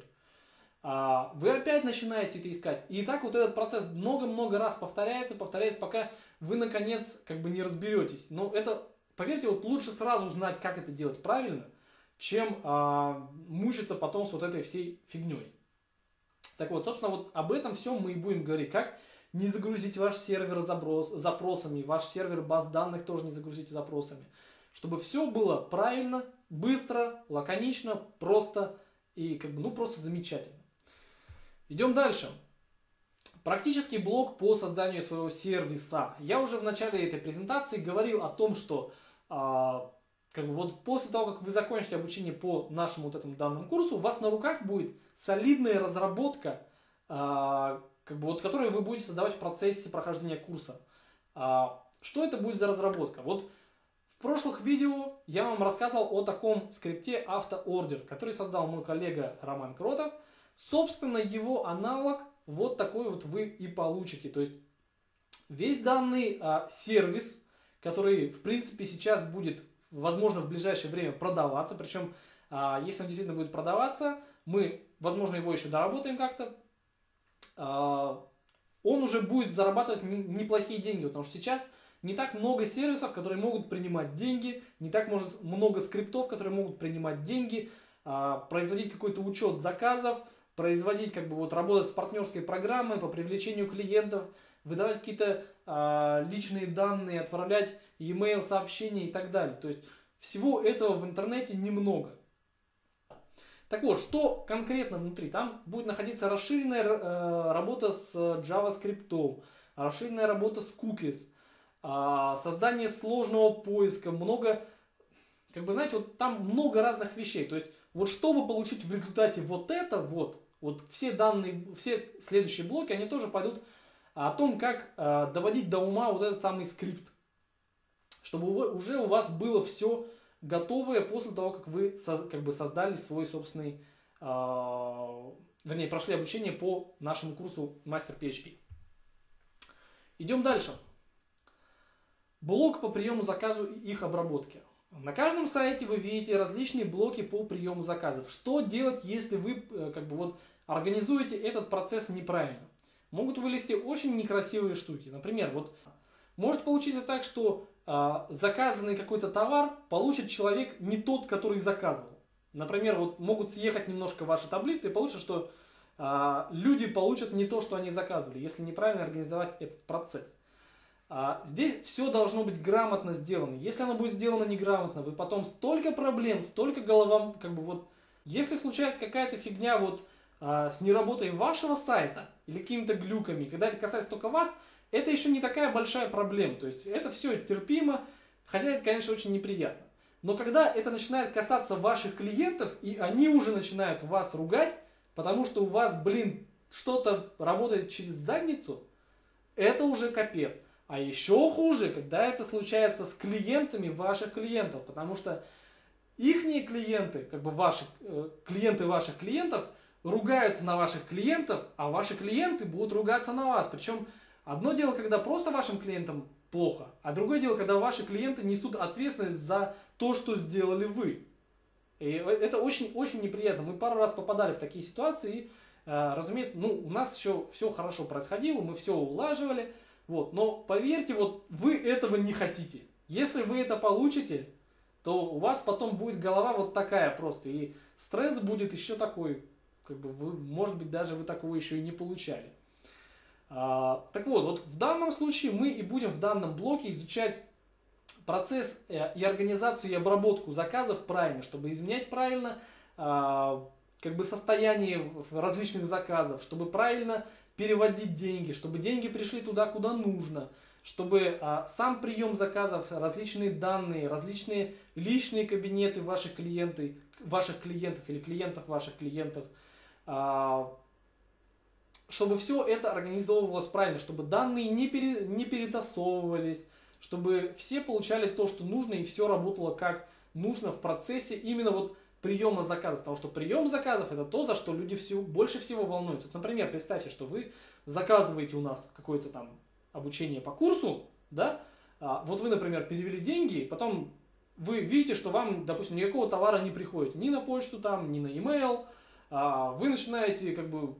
Вы опять начинаете это искать. И так вот этот процесс много-много раз повторяется, пока вы наконец не разберетесь. Но это, поверьте, вот лучше сразу знать, как это делать правильно, чем мучиться потом с вот этой всей фигней. Так вот, собственно, вот об этом всем мы и будем говорить. Как не загрузить ваш сервер запросами, ваш сервер баз данных тоже не загрузите запросами. Чтобы все было правильно, быстро, лаконично, просто и просто замечательно. Идем дальше. Практический блок по созданию своего сервиса. Я уже в начале этой презентации говорил о том, что вот после того, как вы закончите обучение по нашему вот этому данному курсу, у вас на руках будет солидная разработка как бы вот, которые вы будете создавать в процессе прохождения курса. Что это будет за разработка? Вот в прошлых видео я вам рассказывал о таком скрипте автоордер, который создал мой коллега Роман Кротов. Собственно, его аналог вот такой вот вы и получите. То есть весь данный сервис, который в принципе сейчас будет, возможно, в ближайшее время продаваться, причем если он действительно будет продаваться, мы, возможно, его еще доработаем как-то, он уже будет зарабатывать неплохие деньги, потому что сейчас не так много сервисов, которые могут принимать деньги, не так много скриптов, которые могут принимать деньги, производить какой-то учет заказов, производить, как бы вот работать с партнерской программой по привлечению клиентов, выдавать какие-то личные данные, отправлять e-mail сообщения и так далее. То есть всего этого в интернете немного. Так вот, что конкретно внутри? Там будет находиться расширенная работа с JavaScript, расширенная работа с cookies, создание сложного поиска, много, как бы знаете, вот там много разных вещей. То есть вот чтобы получить в результате вот это, вот все данные, все следующие блоки, они тоже пойдут о том, как доводить до ума вот этот самый скрипт, чтобы уже у вас было все готовое после того, как вы как бы создали свой собственный, вернее, прошли обучение по нашему курсу Мастер PHP. Идем дальше. Блок по приему заказу и их обработке. На каждом сайте вы видите различные блоки по приему заказов. Что делать, если вы как бы вот организуете этот процесс неправильно? Могут вылезти очень некрасивые штуки. Например, вот может получиться так, что заказанный какой-то товар получит человек не тот, который заказывал. Например, вот могут съехать немножко ваши таблицы и получится, что люди получат не то, что они заказывали, если неправильно организовать этот процесс. Здесь все должно быть грамотно сделано. Если оно будет сделано неграмотно, вы потом столько проблем, столько головам, как бы вот, если случается какая-то фигня вот с неработой вашего сайта или какими-то глюками, когда это касается только вас, это еще не такая большая проблема. То есть это все терпимо, хотя это, конечно, очень неприятно. Но когда это начинает касаться ваших клиентов, и они уже начинают вас ругать, потому что у вас, блин, что-то работает через задницу, это уже капец. А еще хуже, когда это случается с клиентами ваших клиентов, потому что ихние клиенты, как бы клиенты ваших клиентов, ругаются на ваших клиентов, а ваши клиенты будут ругаться на вас. Причем одно дело, когда просто вашим клиентам плохо, а другое дело, когда ваши клиенты несут ответственность за то, что сделали вы. И это очень-очень неприятно. Мы пару раз попадали в такие ситуации, и, разумеется, у нас еще все хорошо происходило, мы все улаживали. Вот. Но поверьте, вот вы этого не хотите. Если вы это получите, то у вас потом будет голова вот такая просто. И стресс будет еще такой, как бы вы, может быть, даже вы такого еще и не получали. Так вот в данном случае мы и будем в данном блоке изучать процесс и организацию и обработку заказов правильно, чтобы изменять правильно как бы состояние различных заказов, чтобы правильно переводить деньги, чтобы деньги пришли туда, куда нужно, чтобы сам прием заказов, различные данные, различные личные кабинеты ваших клиентов или клиентов ваших клиентов, чтобы все это организовывалось правильно, чтобы данные не перетасовывались, чтобы все получали то, что нужно, и все работало как нужно в процессе именно вот приема заказов. Потому что прием заказов — это то, за что люди больше всего волнуются. Вот, например, представьте, что вы заказываете у нас какое-то там обучение по курсу, да? Вот вы, например, перевели деньги, потом вы видите, что вам, допустим, никакого товара не приходит ни на почту, там, ни на e-mail. Вы начинаете как бы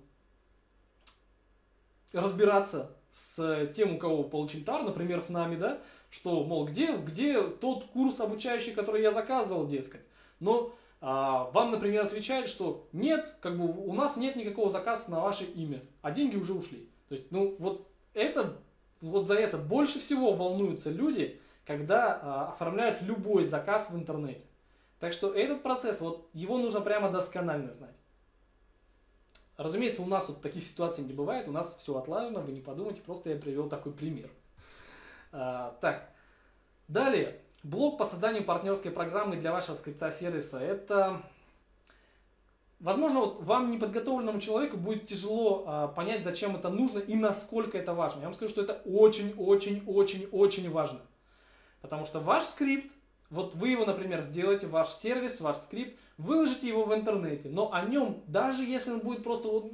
разбираться с тем, у кого получили товар, например, с нами, да, что, мол, где тот курс обучающий, который я заказывал, дескать. Но вам, например, отвечают, что нет, как бы у нас нет никакого заказа на ваше имя, а деньги уже ушли. То есть, вот за это больше всего волнуются люди, когда оформляют любой заказ в интернете. Так что этот процесс, вот его нужно прямо досконально знать. Разумеется, у нас вот таких ситуаций не бывает, у нас все отлажено, вы не подумайте, просто я привел такой пример. Так, далее, блок по созданию партнерской программы для вашего скрипта-сервиса. Это возможно, вот вам, неподготовленному человеку, будет тяжело понять, зачем это нужно и насколько это важно. Я вам скажу, что это очень-очень-очень-очень важно. Потому что ваш скрипт, вот вы его, например, сделаете, ваш сервис, ваш скрипт, выложите его в интернете, но о нем, даже если он будет просто вот,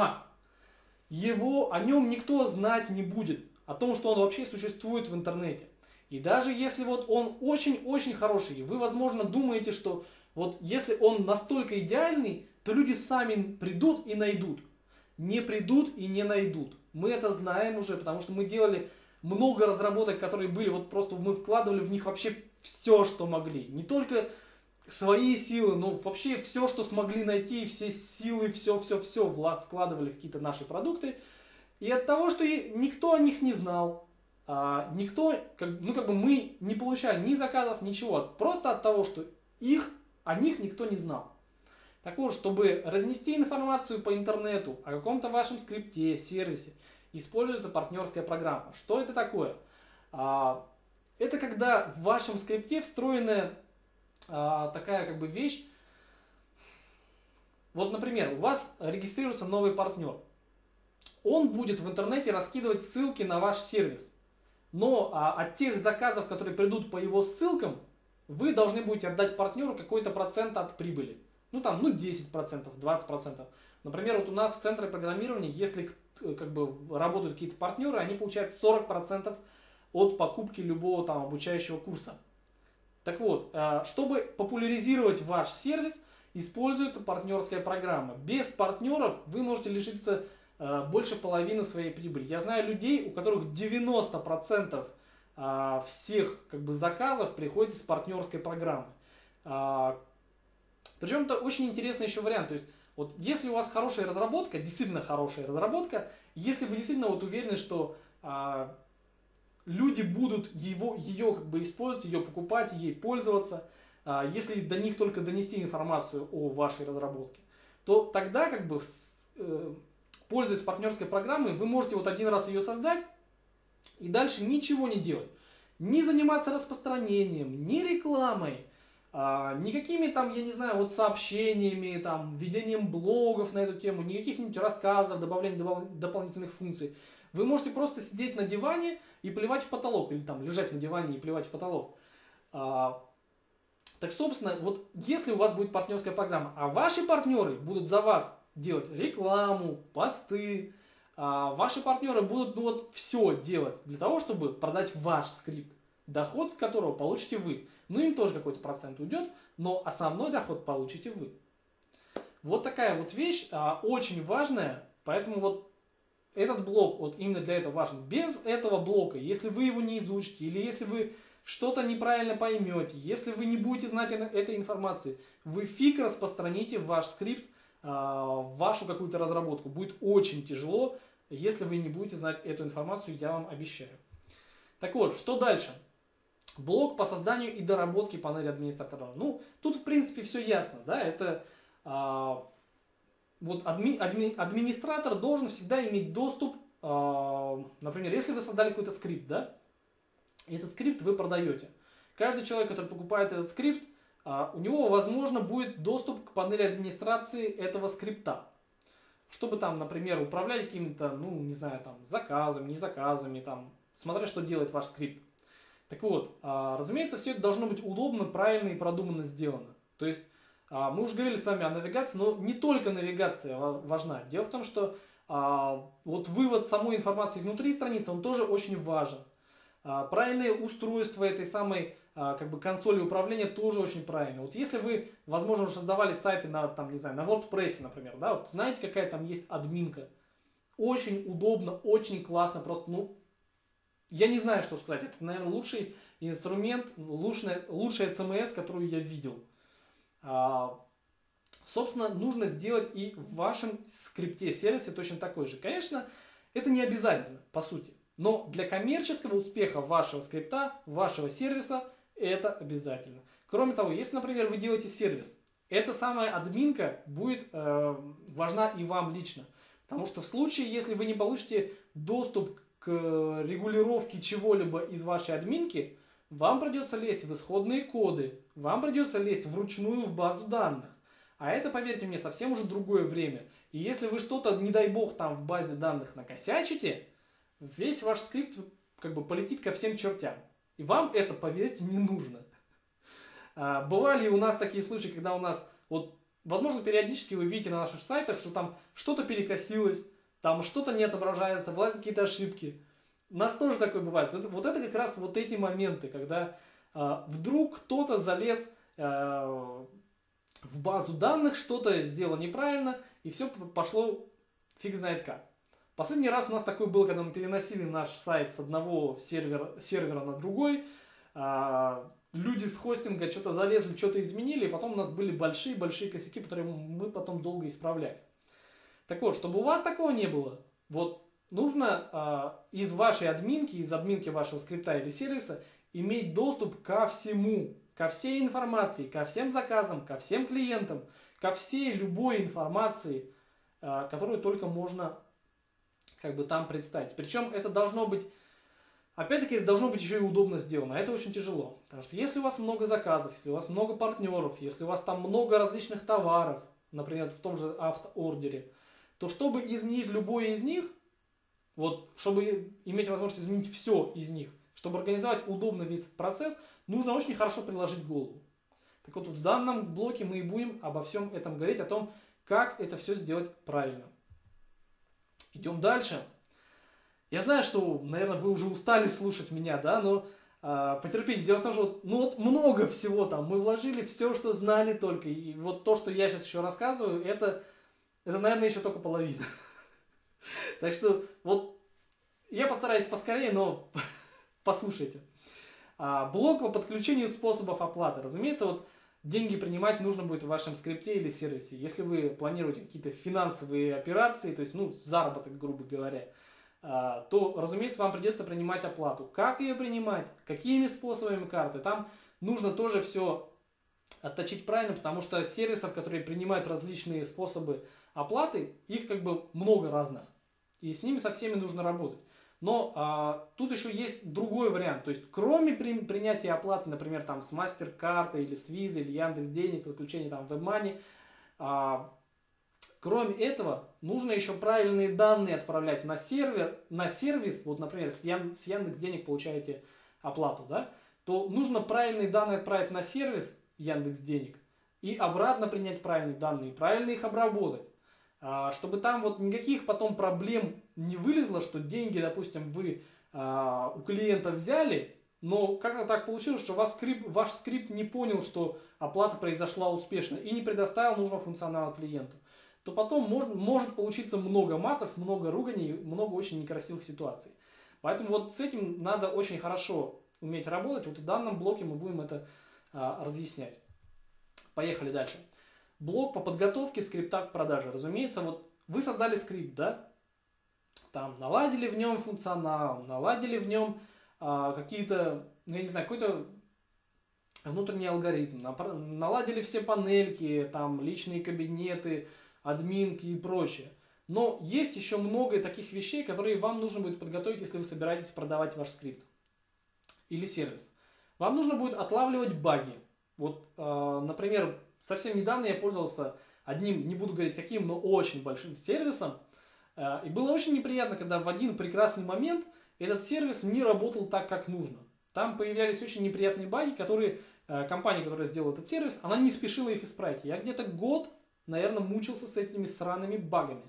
о нем никто знать не будет, о том, что он вообще существует в интернете. И даже если вот он очень-очень хороший, вы, возможно, думаете, что вот если он настолько идеальный, то люди сами придут и найдут. Не придут и не найдут. Мы это знаем уже, потому что мы делали много разработок, которые были, вот просто мы вкладывали в них вообще все, что могли. Не только свои силы, но вообще все, что смогли найти, все силы, все вкладывали в какие-то наши продукты. И от того, что никто о них не знал, никто, мы не получали ни заказов, ничего. Просто от того, что о них никто не знал. Так вот, чтобы разнести информацию по интернету о каком-то вашем скрипте, сервисе, используется партнерская программа. Что это такое? Это когда в вашем скрипте встроенная такая вещь. Вот, например, у вас регистрируется новый партнер. Он будет в интернете раскидывать ссылки на ваш сервис. Но от тех заказов, которые придут по его ссылкам, вы должны будете отдать партнеру какой-то процент от прибыли. 10%, 20%. Например, вот у нас в центре программирования, если работают какие-то партнеры, они получают 40% от покупки любого обучающего курса. Так вот, чтобы популяризировать ваш сервис, используется партнерская программа. Без партнеров вы можете лишиться больше половины своей прибыли. Я знаю людей, у которых 90% всех заказов приходит из партнерской программы. Причем это очень интересный еще вариант. То есть, вот если у вас хорошая разработка, действительно хорошая разработка, если вы действительно уверены, что люди будут ее использовать, ее покупать, ей пользоваться, если до них только донести информацию о вашей разработке, то тогда, пользуясь партнерской программой, вы можете один раз ее создать и дальше ничего не делать. Не заниматься распространением, ни рекламой, никакими сообщениями, ведением блогов на эту тему, ни каких-нибудь рассказов, добавлением дополнительных функций. Вы можете просто сидеть на диване и плевать в потолок, или лежать на диване и плевать в потолок. Так, собственно, вот если у вас будет партнерская программа, а ваши партнеры будут за вас делать рекламу, посты, ваши партнеры будут все делать для того, чтобы продать ваш скрипт, доход которого получите вы. Им тоже какой-то процент уйдет, но основной доход получите вы. Вот такая вот вещь, очень важная, поэтому этот блок именно для этого важен. Без этого блока, если вы его не изучите, или если вы что-то неправильно поймете, если вы не будете знать этой информации, вы фиг распространите ваш скрипт, вашу какую-то разработку. Будет очень тяжело, если вы не будете знать эту информацию, я вам обещаю. Так вот, что дальше? Блок по созданию и доработке панели администратора. Тут в принципе все ясно, да, это администратор должен всегда иметь доступ, например, если вы создали какой-то скрипт, да, этот скрипт вы продаете. Каждый человек, который покупает этот скрипт, у него, возможно, будет доступ к панели администрации этого скрипта. Чтобы например, управлять какими-то, заказами, не заказами, смотря что делает ваш скрипт. Так вот, разумеется, все это должно быть удобно, правильно и продуманно сделано. То есть, мы уже говорили с вами о навигации, но не только навигация важна. Дело в том, что вывод самой информации внутри страницы, он тоже очень важен. Правильное устройство этой самой консоли управления тоже очень правильно. Если вы, возможно, уже создавали сайты на WordPress, например, да, знаете, какая там есть админка. Очень удобно, очень классно, просто, я не знаю, что сказать. Это, наверное, лучший инструмент, лучшая CMS, которую я видел. Собственно, нужно сделать и в вашем скрипте, сервисе точно такой же. Конечно, это не обязательно, по сути. Но для коммерческого успеха вашего скрипта, вашего сервиса, это обязательно. Кроме того, если, например, вы делаете сервис, эта самая админка будет важна и вам лично. Потому что в случае, если вы не получите доступ к регулировке чего-либо из вашей админки, вам придется лезть в исходные коды, вам придется лезть вручную в базу данных. А это, поверьте мне, совсем уже другое время. И если вы что-то, не дай бог, там в базе данных накосячите, весь ваш скрипт как бы полетит ко всем чертям. И вам это, поверьте, не нужно. Бывали у нас такие случаи, когда у нас, вот, возможно, периодически вы видите на наших сайтах, что там что-то перекосилось, там что-то не отображается, влазят какие-то ошибки. У нас тоже такое бывает. Вот это как раз вот эти моменты, когда вдруг кто-то залез в базу данных, что-то сделал неправильно, и все пошло фиг знает как. Последний раз у нас такое было, когда мы переносили наш сайт с одного сервера на другой. Люди с хостинга что-то залезли, что-то изменили, и потом у нас были большие-большие косяки, которые мы потом долго исправляли. Так вот, чтобы у вас такого не было, вот нужно из вашей админки, из админки вашего скрипта или сервиса иметь доступ ко всему, ко всей информации, ко всем заказам, ко всем клиентам, ко всей любой информации, которую только можно как бы там представить. Причем это должно быть, опять-таки, это должно быть еще и удобно сделано. А это очень тяжело. Потому что если у вас много заказов, если у вас много партнеров, если у вас там много различных товаров, например, в том же автоордере, то чтобы изменить любой из них, вот, чтобы иметь возможность изменить все из них, чтобы организовать удобно весь этот процесс, нужно очень хорошо приложить голову. Так вот, в данном блоке мы и будем обо всем этом говорить, о том, как это все сделать правильно. Идем дальше. Я знаю, что, наверное, вы уже устали слушать меня, да, но потерпите. Дело в том, что вот много всего там. Мы вложили все, что знали только. И вот то, что я сейчас еще рассказываю, это наверное, еще только половина. Так что вот я постараюсь поскорее, но послушайте. Блок по подключению способов оплаты. Разумеется, вот деньги принимать нужно будет в вашем скрипте или сервисе. Если вы планируете какие-то финансовые операции, то есть, заработок, грубо говоря, то, разумеется, вам придется принимать оплату. Как ее принимать? Какими способами карты? Там нужно тоже все отточить правильно, потому что сервисов, которые принимают различные способы оплаты, их как бы много разных. И с ними со всеми нужно работать. Но тут еще есть другой вариант. То есть, кроме принятия оплаты, например, там, с MasterCard или с Visa или Яндекс.Денег, подключения там WebMoney, кроме этого, нужно еще правильные данные отправлять на сервис. Вот, например, с Яндекс.Денег получаете оплату, да, то нужно правильные данные отправить на сервис Яндекс.Денег и обратно принять правильные данные, правильно их обработать. Чтобы там вот никаких потом проблем не вылезло, что деньги, допустим, вы у клиента взяли, но как-то так получилось, что ваш скрипт не понял, что оплата произошла успешно и не предоставил нужного функционала клиенту, то потом может получиться много матов, много руганий, много очень некрасивых ситуаций. Поэтому вот с этим надо очень хорошо уметь работать. Вот в данном блоке мы будем это разъяснять. Поехали дальше. Блок по подготовке скрипта к продаже. Разумеется, вот вы создали скрипт, да? Там наладили в нем функционал, наладили в нем какие-то, я не знаю, какой-то внутренний алгоритм, наладили все панельки, там личные кабинеты, админки и прочее. Но есть еще много таких вещей, которые вам нужно будет подготовить, если вы собираетесь продавать ваш скрипт или сервис. Вам нужно будет отлавливать баги. Вот, например, совсем недавно я пользовался одним, не буду говорить каким, но очень большим сервисом. И было очень неприятно, когда в один прекрасный момент этот сервис не работал так, как нужно. Там появлялись очень неприятные баги, которые компания, которая сделала этот сервис, она не спешила их исправить. Я где-то год, наверное, мучился с этими сраными багами.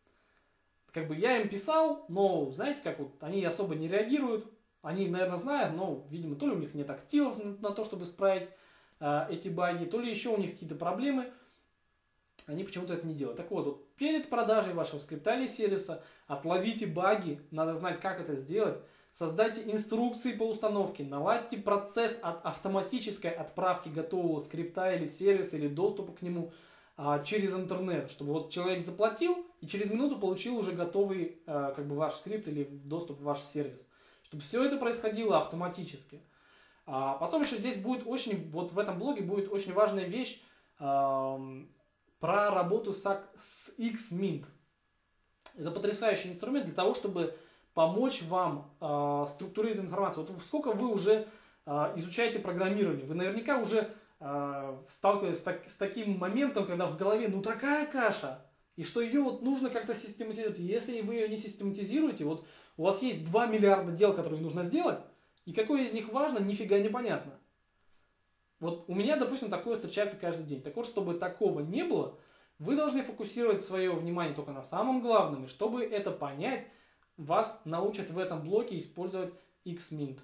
Как бы я им писал, но, знаете, как вот они особо не реагируют. Они, наверное, знают, но, видимо, то ли у них нет активов на то, чтобы исправить эти баги, то ли еще у них какие-то проблемы. Они почему-то это не делают. Так вот, перед продажей вашего скрипта или сервиса отловите баги, надо знать, как это сделать. Создайте инструкции по установке, наладьте процесс от автоматической отправки готового скрипта или сервиса, или доступа к нему через интернет, чтобы вот человек заплатил и через минуту получил уже готовый как бы ваш скрипт или доступ в ваш сервис. Чтобы все это происходило автоматически. Потом еще здесь будет очень, вот в этом блоге будет очень важная вещь про работу с Xmint. Это потрясающий инструмент для того, чтобы помочь вам структурировать информацию. Вот сколько вы уже изучаете программирование, вы наверняка уже сталкиваюсь с таким моментом, когда в голове ну такая каша, и что ее вот нужно как-то систематизировать. Если вы ее не систематизируете, вот у вас есть 2 миллиарда дел, которые нужно сделать, и какое из них важно, нифига не понятно. Вот у меня, допустим, такое встречается каждый день. Так вот, чтобы такого не было, вы должны фокусировать свое внимание только на самом главном. И чтобы это понять, вас научат в этом блоке использовать Xmint.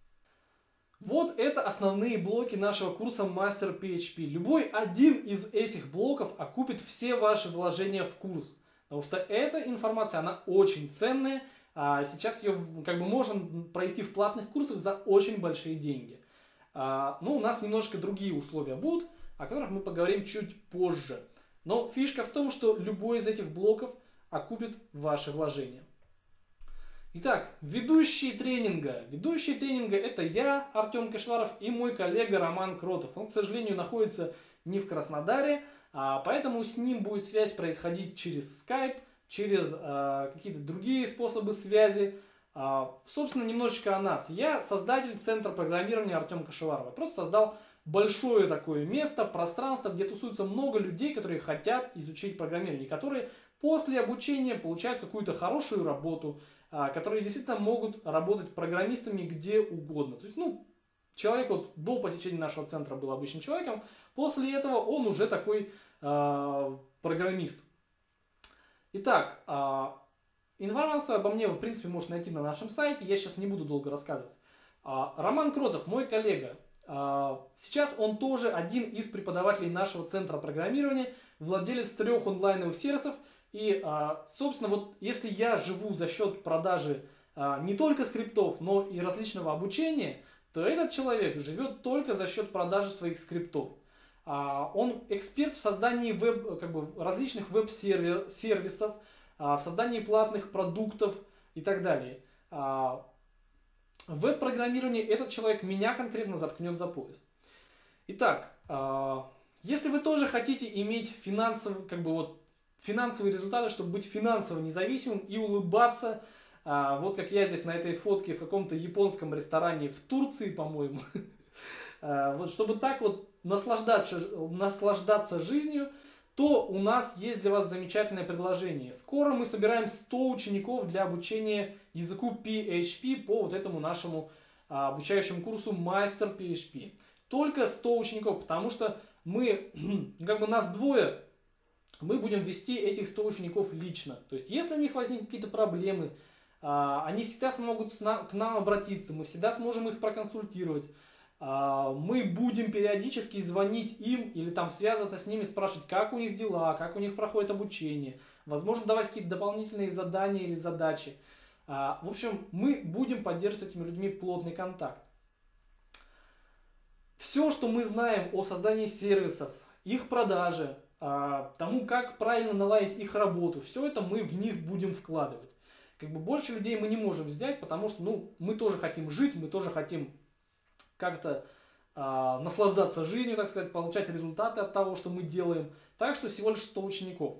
Вот это основные блоки нашего курса Master PHP. Любой один из этих блоков окупит все ваши вложения в курс. Потому что эта информация, она очень ценная. А сейчас ее как бы можно пройти в платных курсах за очень большие деньги. Но у нас немножко другие условия будут, о которых мы поговорим чуть позже. Но фишка в том, что любой из этих блоков окупит ваши вложения. Итак, ведущие тренинга. Ведущие тренинга это я, Артем Кашваров, и мой коллега Роман Кротов. Он, к сожалению, находится не в Краснодаре, поэтому с ним будет связь происходить через Skype, через какие-то другие способы связи. Собственно, немножечко о нас. Я создатель Центра программирования Артем Кашеваров. Я просто создал большое такое место, пространство, где тусуется много людей, которые хотят изучить программирование, которые после обучения получают какую-то хорошую работу, которые действительно могут работать программистами где угодно. То есть, человек вот до посещения нашего центра был обычным человеком, после этого он уже такой программист. Итак, информацию обо мне вы, в принципе, можете найти на нашем сайте, я сейчас не буду долго рассказывать. Роман Кротов, мой коллега, сейчас он тоже один из преподавателей нашего центра программирования, владелец 3 онлайновых сервисов. И, собственно, вот если я живу за счет продажи не только скриптов, но и различного обучения, то этот человек живет только за счет продажи своих скриптов. Он эксперт в создании различных веб-сервисов, в создании платных продуктов и так далее. В веб-программировании этот человек меня конкретно заткнет за пояс. Итак, если вы тоже хотите иметь финансовые результаты, чтобы быть финансово независимым и улыбаться, вот как я здесь на этой фотке в каком-то японском ресторане в Турции, по-моему, вот чтобы так вот наслаждаться жизнью, то у нас есть для вас замечательное предложение. Скоро мы собираем 100 учеников для обучения языку PHP по вот этому нашему обучающему курсу Master PHP. Только 100 учеников, потому что мы, нас двое, мы будем вести этих 100 учеников лично. То есть, если у них возникнут какие-то проблемы, они всегда смогут к нам обратиться, мы всегда сможем их проконсультировать. Мы будем периодически звонить им или там связываться с ними, спрашивать, как у них дела, как у них проходит обучение. Возможно, давать какие-то дополнительные задания или задачи. В общем, мы будем поддерживать с этими людьми плотный контакт. Все, что мы знаем о создании сервисов, их продаже, тому, как правильно наладить их работу, все это мы в них будем вкладывать. Больше людей мы не можем взять, потому что мы тоже хотим жить, мы тоже хотим как-то наслаждаться жизнью, так сказать, получать результаты от того, что мы делаем. Так что всего лишь 100 учеников.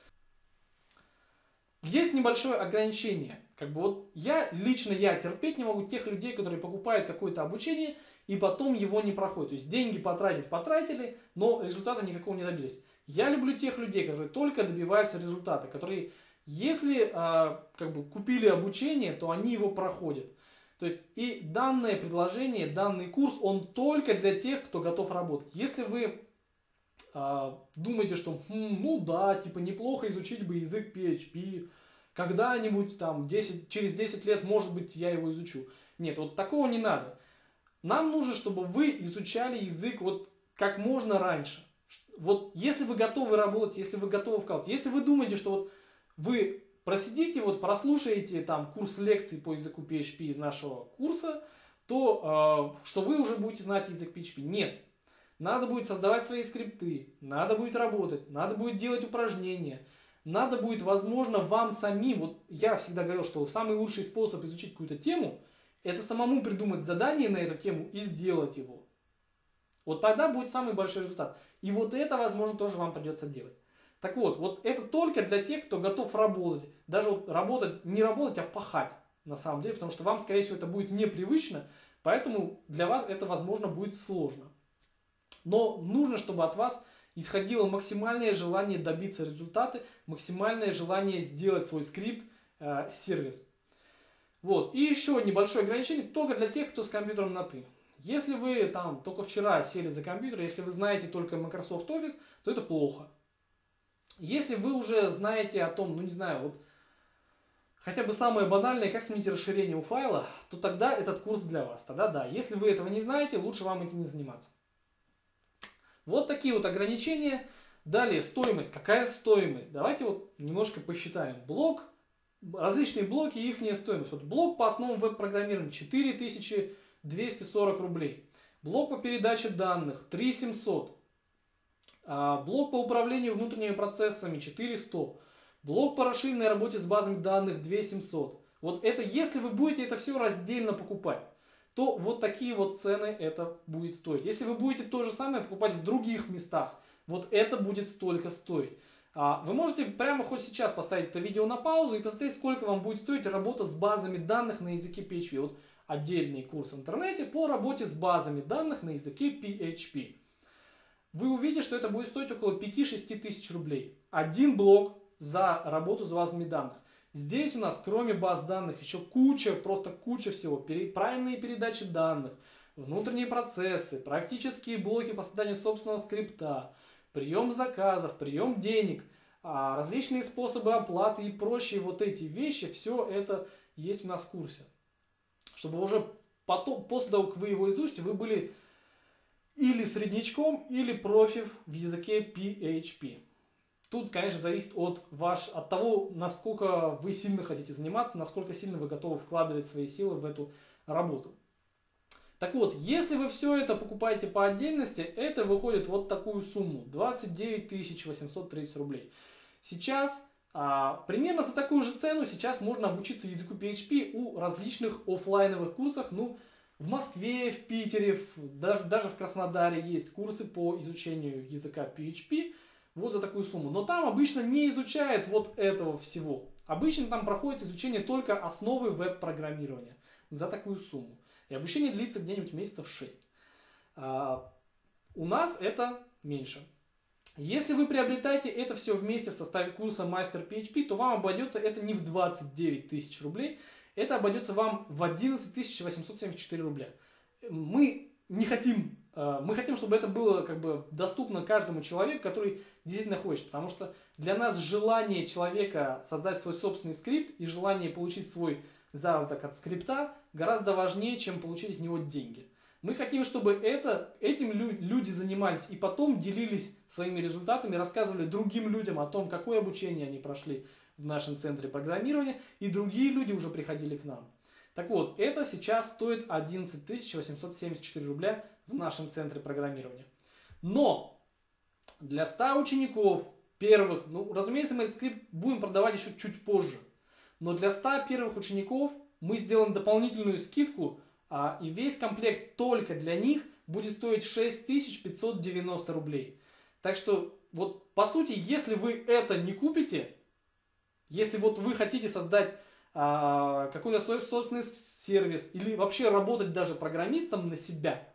Есть небольшое ограничение. Я терпеть не могу тех людей, которые покупают какое-то обучение и потом его не проходят. То есть деньги потратили, но результата никакого не добились. Я люблю тех людей, которые только добиваются результата, которые, если купили обучение, то они его проходят. То есть и данное предложение, данный курс, он только для тех, кто готов работать. Если вы думаете, что неплохо изучить бы язык PHP, когда-нибудь через 10 лет, может быть, я его изучу. Нет, вот такого не надо. Нам нужно, чтобы вы изучали язык как можно раньше. Вот если вы готовы работать, если вы готовы вкладывать, если вы думаете, что вы просидите, прослушаете курс лекций по языку PHP из нашего курса, то что вы уже будете знать язык PHP. Нет. Надо будет создавать свои скрипты, надо будет работать, надо будет делать упражнения, надо будет, возможно, вам самим, я всегда говорил, что самый лучший способ изучить какую-то тему, это самому придумать задание на эту тему и сделать его. Вот тогда будет самый большой результат. И это, возможно, тоже вам придется делать. Так вот это только для тех, кто готов работать. Даже не работать, а пахать на самом деле, потому что вам, скорее всего, это будет непривычно, поэтому для вас это, возможно, будет сложно. Но нужно, чтобы от вас исходило максимальное желание добиться результата, максимальное желание сделать свой скрипт, сервис. Вот. И еще небольшое ограничение только для тех, кто с компьютером на «ты». Если вы там только вчера сели за компьютер, если вы знаете только Microsoft Office, то это плохо. Если вы уже знаете о том, ну не знаю, вот хотя бы самое банальное, как сменить расширение у файла, то тогда этот курс для вас. Тогда да. Если вы этого не знаете, лучше вам этим не заниматься. Вот такие вот ограничения. Далее, стоимость. Какая стоимость? Давайте вот немножко посчитаем. Блок, различные блоки и их стоимость. Вот блок по основам веб-программирования 4240 рублей. Блок по передаче данных 3700. Блок по управлению внутренними процессами 4100. Блок по расширенной работе с базами данных 2700. Вот это, если вы будете это все раздельно покупать, то вот такие вот цены это будет стоить. Если вы будете то же самое покупать в других местах, вот это будет столько стоить. Вы можете прямо хоть сейчас поставить это видео на паузу и посмотреть, сколько вам будет стоить работа с базами данных на языке PHP. Вот отдельный курс в интернете по работе с базами данных на языке PHP. Вы увидите, что это будет стоить около 5-6 тысяч рублей. Один блок за работу с базами данных. Здесь у нас, кроме баз данных, еще куча, просто куча всего. Правильные передачи данных, внутренние процессы, практические блоки по созданию собственного скрипта, прием заказов, прием денег, различные способы оплаты и прочие вот эти вещи. Все это есть у нас в курсе. Чтобы уже потом, после того, как вы его изучите, вы были или среднячком, или профи в языке PHP. Тут, конечно, зависит от того, насколько вы сильно хотите заниматься, насколько сильно вы готовы вкладывать свои силы в эту работу. Так вот, если вы все это покупаете по отдельности, это выходит вот такую сумму. 29 830 рублей. Сейчас, примерно за такую же цену, сейчас можно обучиться языку PHP у различных офлайновых курсах. Ну, в Москве, в Питере, даже в Краснодаре есть курсы по изучению языка PHP. Вот за такую сумму. Но там обычно не изучают вот этого всего. Обычно там проходит изучение только основы веб-программирования за такую сумму. И обучение длится где-нибудь месяцев 6. У нас это меньше. Если вы приобретаете это все вместе в составе курса Мастер PHP, то вам обойдется это не в 29 тысяч рублей, это обойдется вам в 11 874 рубля. Мы хотим, чтобы это было как бы доступно каждому человеку, который действительно хочет. Потому что для нас желание человека создать свой собственный скрипт и желание получить свой заработок от скрипта гораздо важнее, чем получить от него деньги. Мы хотим, чтобы этим люди занимались и потом делились своими результатами, рассказывали другим людям о том, какое обучение они прошли в нашем центре программирования, и другие люди уже приходили к нам. Так вот, это сейчас стоит 11 874 рубля в нашем центре программирования. Но для 100 учеников первых, ну, разумеется, мы этот скрипт будем продавать еще чуть позже. Но для 100 первых учеников мы сделаем дополнительную скидку, и весь комплект только для них будет стоить 6590 рублей. Так что, вот по сути, если вы это не купите, если вот вы хотите создать какой-то свой собственный сервис или вообще работать даже программистом на себя,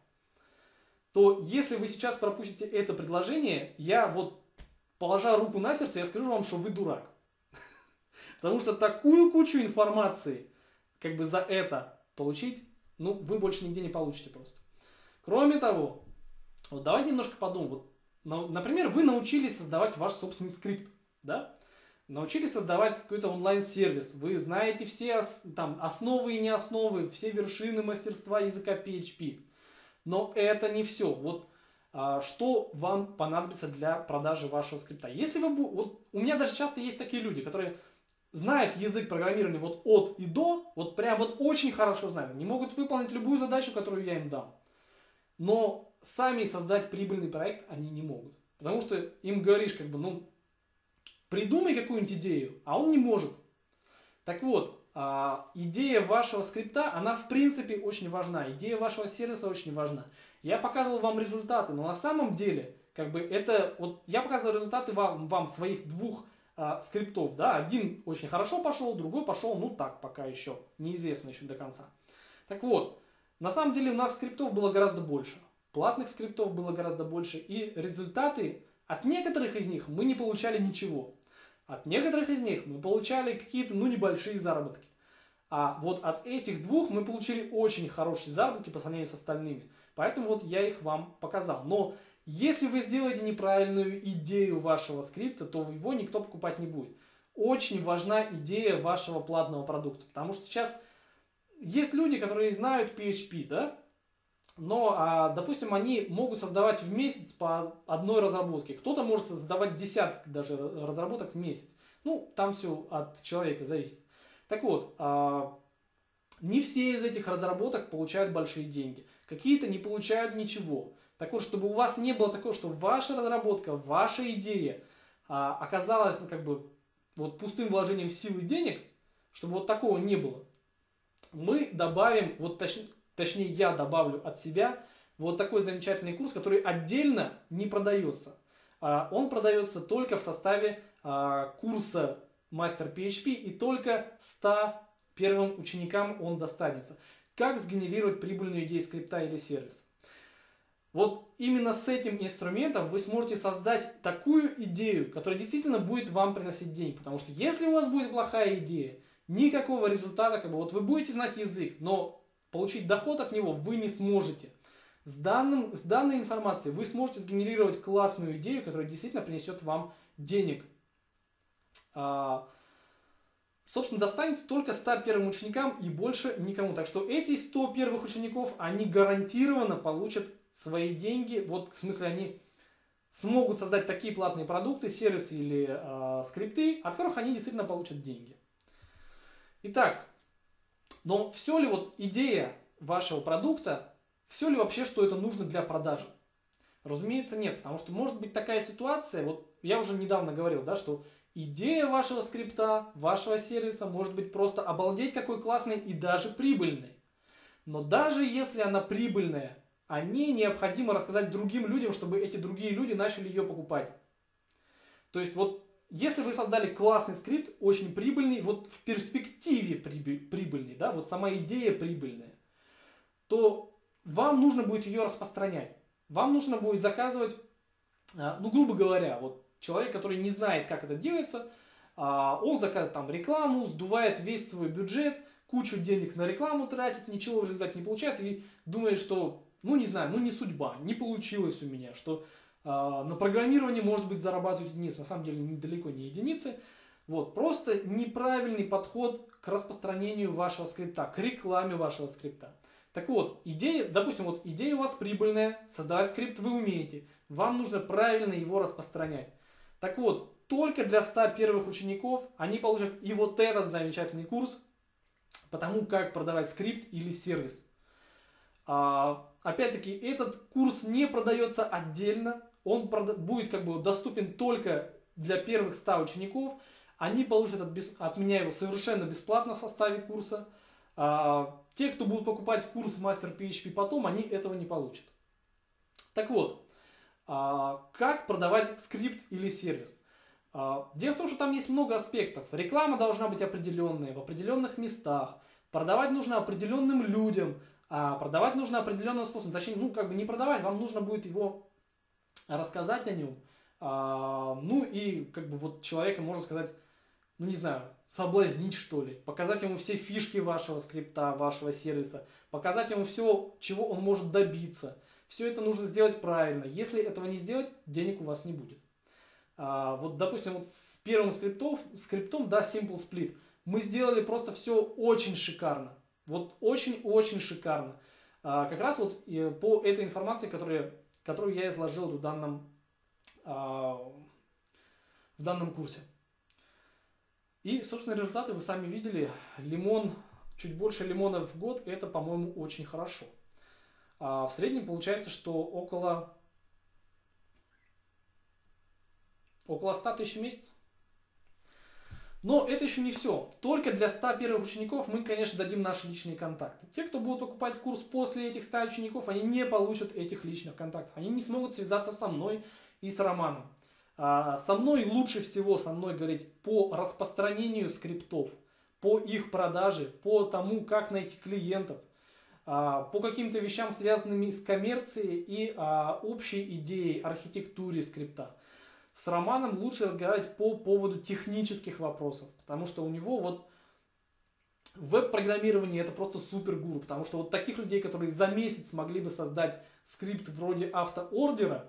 то если вы сейчас пропустите это предложение, я вот, положа руку на сердце, я скажу вам, что вы дурак. Потому что такую кучу информации, как бы за это получить, ну, вы больше нигде не получите просто. Кроме того, вот давайте немножко подумаем. Вот, например, вы научились создавать ваш собственный скрипт, да? Научились создавать какой-то онлайн-сервис. Вы знаете все там, основы и не основы, все вершины мастерства языка PHP. Но это не все. Вот что вам понадобится для продажи вашего скрипта. Если вы, вот у меня даже часто есть такие люди, которые знают язык программирования вот от и до, вот прям вот очень хорошо знают. Они могут выполнить любую задачу, которую я им дам. Но сами создать прибыльный проект они не могут. Потому что им говоришь, как бы, ну, придумай какую-нибудь идею, а он не может. Так вот, идея вашего скрипта, она в принципе очень важна. Идея вашего сервиса очень важна. Я показывал вам результаты, но на самом деле, как бы это, вот я показывал результаты вам своих двух скриптов. Да? Один очень хорошо пошел, другой пошел, ну так, пока еще, неизвестно еще до конца. Так вот, на самом деле у нас скриптов было гораздо больше. платных скриптов было гораздо больше, и результаты от некоторых из них мы не получали ничего. От некоторых из них мы получали какие-то, ну, небольшие заработки. А вот от этих двух мы получили очень хорошие заработки по сравнению с остальными. Поэтому вот я их вам показал. Но если вы сделаете неправильную идею вашего скрипта, то его никто покупать не будет. Очень важна идея вашего платного продукта. Потому что сейчас есть люди, которые знают PHP, да? Но, допустим, они могут создавать в месяц по одной разработке. Кто-то может создавать десяток даже разработок в месяц. Ну, там все от человека зависит. Так вот, не все из этих разработок получают большие деньги. Какие-то не получают ничего. Так вот, чтобы у вас не было такого, что ваша разработка, ваша идея оказалась как бы вот пустым вложением сил и денег, чтобы вот такого не было, мы добавим, вот точнее я добавлю от себя вот такой замечательный курс, который отдельно не продается. Он продается только в составе курса Мастер PHP, и только 100 первым ученикам он достанется. Как сгенерировать прибыльную идею скрипта или сервиса. Вот именно с этим инструментом вы сможете создать такую идею, которая действительно будет вам приносить деньги. Потому что если у вас будет плохая идея, никакого результата, как бы, вот вы будете знать язык, но получить доход от него вы не сможете. С данной информацией вы сможете сгенерировать классную идею, которая действительно принесет вам денег. Собственно, достанется только 100 первым ученикам и больше никому. Так что эти 100 первых учеников, они гарантированно получат свои деньги. Вот, в смысле, они смогут создать такие платные продукты, сервисы или скрипты, от которых они действительно получат деньги. Итак, но все ли вот идея вашего продукта, все ли вообще, что это нужно для продажи? Разумеется, нет, потому что может быть такая ситуация, вот я уже недавно говорил, да, что идея вашего скрипта, вашего сервиса может быть просто обалдеть какой классной и даже прибыльной. Но даже если она прибыльная, о ней необходимо рассказать другим людям, чтобы эти другие люди начали ее покупать. То есть вот если вы создали классный скрипт, очень прибыльный, вот в перспективе прибыльный, да, вот сама идея прибыльная, то вам нужно будет ее распространять. Вам нужно будет заказывать, ну, грубо говоря, вот человек, который не знает, как это делается, он заказывает там рекламу, сдувает весь свой бюджет, кучу денег на рекламу тратит, ничего в результате не получает и думает, что, ну, не знаю, ну, не судьба, не получилось у меня, что на программировании, может быть, зарабатывать единицы, на самом деле далеко не единицы. Вот, просто неправильный подход к распространению вашего скрипта, к рекламе вашего скрипта. Так вот, идея, допустим, вот идея у вас прибыльная, создавать скрипт вы умеете, вам нужно правильно его распространять. Так вот, только для 100 первых учеников они получат и вот этот замечательный курс по тому, как продавать скрипт или сервис. Опять-таки, этот курс не продается отдельно, он будет как бы доступен только для первых 100 учеников. Они получат от меня его совершенно бесплатно в составе курса. Те, кто будут покупать курс Master PHP потом, они этого не получат. Так вот, как продавать скрипт или сервис? Дело в том, что там есть много аспектов. Реклама должна быть определенная, в определенных местах. Продавать нужно определенным людям. Продавать нужно определенным способом. Точнее, ну, как бы не продавать, вам нужно будет его рассказать о нем. Ну и как бы вот человека, можно сказать, ну не знаю, соблазнить что ли. Показать ему все фишки вашего скрипта, вашего сервиса. Показать ему все, чего он может добиться. Все это нужно сделать правильно. Если этого не сделать, денег у вас не будет. Вот, допустим, вот с первым скриптом, да, Simple Split, мы сделали просто все очень шикарно. Вот очень-очень шикарно. Как раз вот по этой информации, которую я изложил в данном курсе. И, собственно, результаты вы сами видели. Лимон, чуть больше лимона в год, это, по-моему, очень хорошо. В среднем получается, что около 100 тысяч в месяц. Но это еще не все. Только для 100 первых учеников мы, конечно, дадим наши личные контакты. Те, кто будут покупать курс после этих 100 учеников, они не получат этих личных контактов. Они не смогут связаться со мной и с Романом. Со мной лучше всего говорить по распространению скриптов, по их продаже, по тому, как найти клиентов. по каким-то вещам, связанным с коммерцией и общей идеей, архитектуре скрипта. С Романом лучше разговаривать по поводу технических вопросов, потому что у него вот веб-программирование это просто супер гуру, потому что вот таких людей, которые за месяц могли бы создать скрипт вроде автоордера,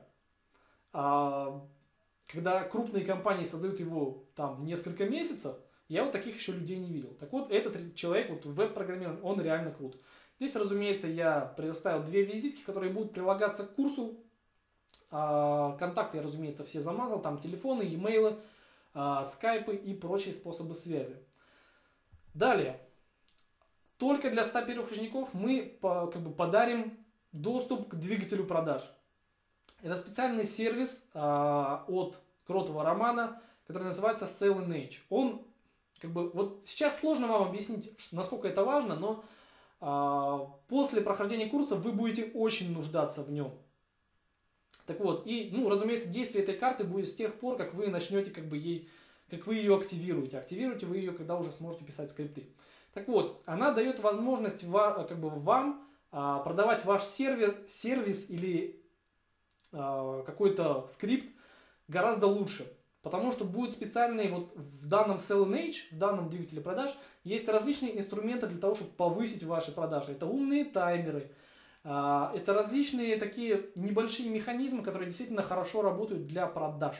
когда крупные компании создают его там несколько месяцев, я вот таких еще людей не видел. Так вот, этот человек, вот веб-программер, он реально крут. Здесь, разумеется, я предоставил 2 визитки, которые будут прилагаться к курсу. Контакты я, разумеется, все замазал. Там телефоны, e-mail, скайпы и прочие способы связи. Далее. Только для 100 первых учеников мы подарим доступ к двигателю продаж. Это специальный сервис от Кротова Романа, который называется Sell in Edge. Он вот сейчас сложно вам объяснить, насколько это важно, но после прохождения курса вы будете очень нуждаться в нем. Так вот, и, разумеется, действие этой карты будет с тех пор, как вы начнете как вы ее активируете. Активируете вы ее, когда уже сможете писать скрипты. Так вот, она дает возможность вам продавать ваш сервис или какой-то скрипт гораздо лучше. Потому что будет специальный, вот в данном Sell in Edge, в данном двигателе продаж, есть различные инструменты для того, чтобы повысить ваши продажи. Это умные таймеры, это различные такие небольшие механизмы, которые действительно хорошо работают для продаж.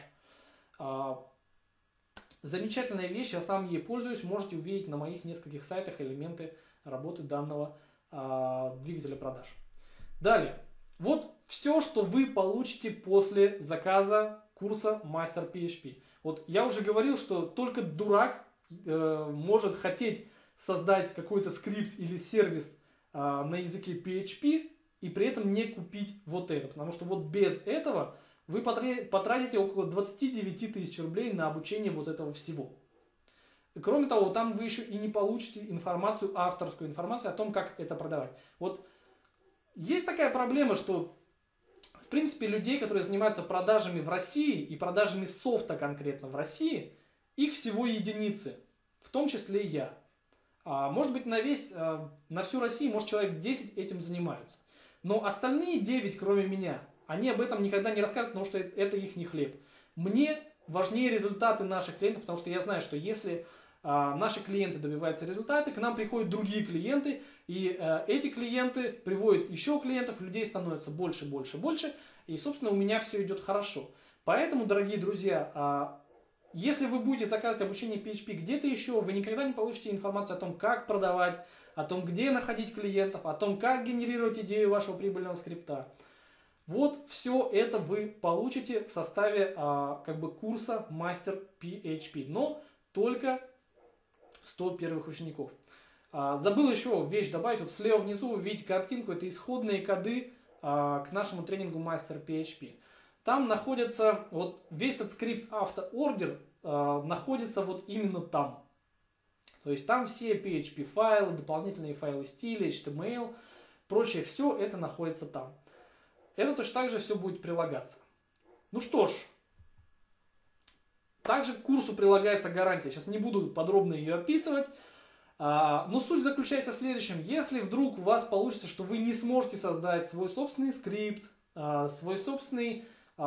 Замечательная вещь, я сам ей пользуюсь, можете увидеть на моих нескольких сайтах элементы работы данного двигателя продаж. Далее, вот все, что вы получите после заказа курса Мастер PHP. Вот я уже говорил, что только дурак может хотеть создать какой-то скрипт или сервис на языке PHP и при этом не купить вот это. Потому что вот без этого вы потратите около 29 тысяч рублей на обучение вот этого всего. Кроме того, там вы еще и не получите информацию, авторскую информацию о том, как это продавать. Вот есть такая проблема, что в принципе людей, которые занимаются продажами в России и продажами софта конкретно в России, их всего единицы, в том числе и я. Может быть, на всю Россию, может, человек 10 этим занимаются. Но остальные 9, кроме меня, они об этом никогда не расскажут, потому что это их не хлеб. Мне важнее результаты наших клиентов, потому что я знаю, что если наши клиенты добиваются результата, к нам приходят другие клиенты, и эти клиенты приводят еще клиентов, людей становится больше, больше, больше, и, собственно, у меня все идет хорошо. Поэтому, дорогие друзья, если вы будете заказывать обучение PHP где-то еще, вы никогда не получите информацию о том, как продавать, о том, где находить клиентов, о том, как генерировать идею вашего прибыльного скрипта. Вот все это вы получите в составе курса Мастер PHP, но только 100 первых учеников. Забыл еще вещь добавить. Вот слева внизу вы видите картинку, это исходные коды к нашему тренингу Мастер PHP. Там находится, вот весь этот скрипт автоордер находится вот именно там. То есть там все PHP файлы, дополнительные файлы стиля, HTML, прочее, все это находится там. Это точно так же все будет прилагаться. Ну что ж, также к курсу прилагается гарантия. Сейчас не буду подробно ее описывать. Но суть заключается в следующем. Если вдруг у вас получится, что вы не сможете создать свой собственный скрипт, свой собственный,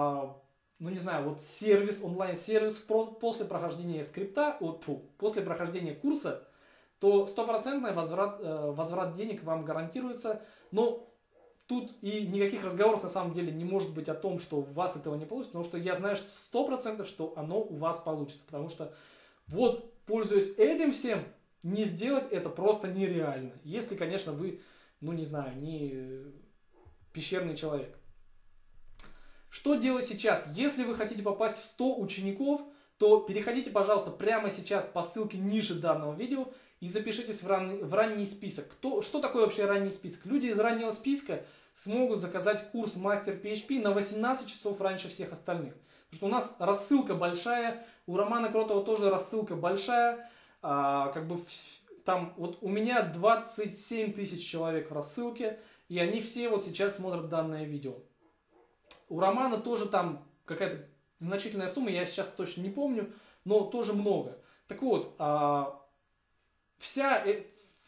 сервис, онлайн-сервис после прохождения после прохождения курса, то стопроцентный возврат денег вам гарантируется. Но тут и никаких разговоров на самом деле не может быть о том, что у вас этого не получится, потому что я знаю 100%, что оно у вас получится. Потому что вот, пользуясь этим всем, не сделать это просто нереально. Если, конечно, вы, не пещерный человек. Что делать сейчас? Если вы хотите попасть в 100 учеников, то переходите, пожалуйста, прямо сейчас по ссылке ниже данного видео и запишитесь в ранний список. Что такое вообще ранний список? Люди из раннего списка смогут заказать курс Мастер PHP на 18 часов раньше всех остальных. Потому что у нас рассылка большая, у Романа Кротова тоже рассылка большая. Там вот у меня 27 тысяч человек в рассылке, и они все вот сейчас смотрят данное видео. У Романа тоже там какая-то значительная сумма, я сейчас точно не помню, но тоже много. Так вот, все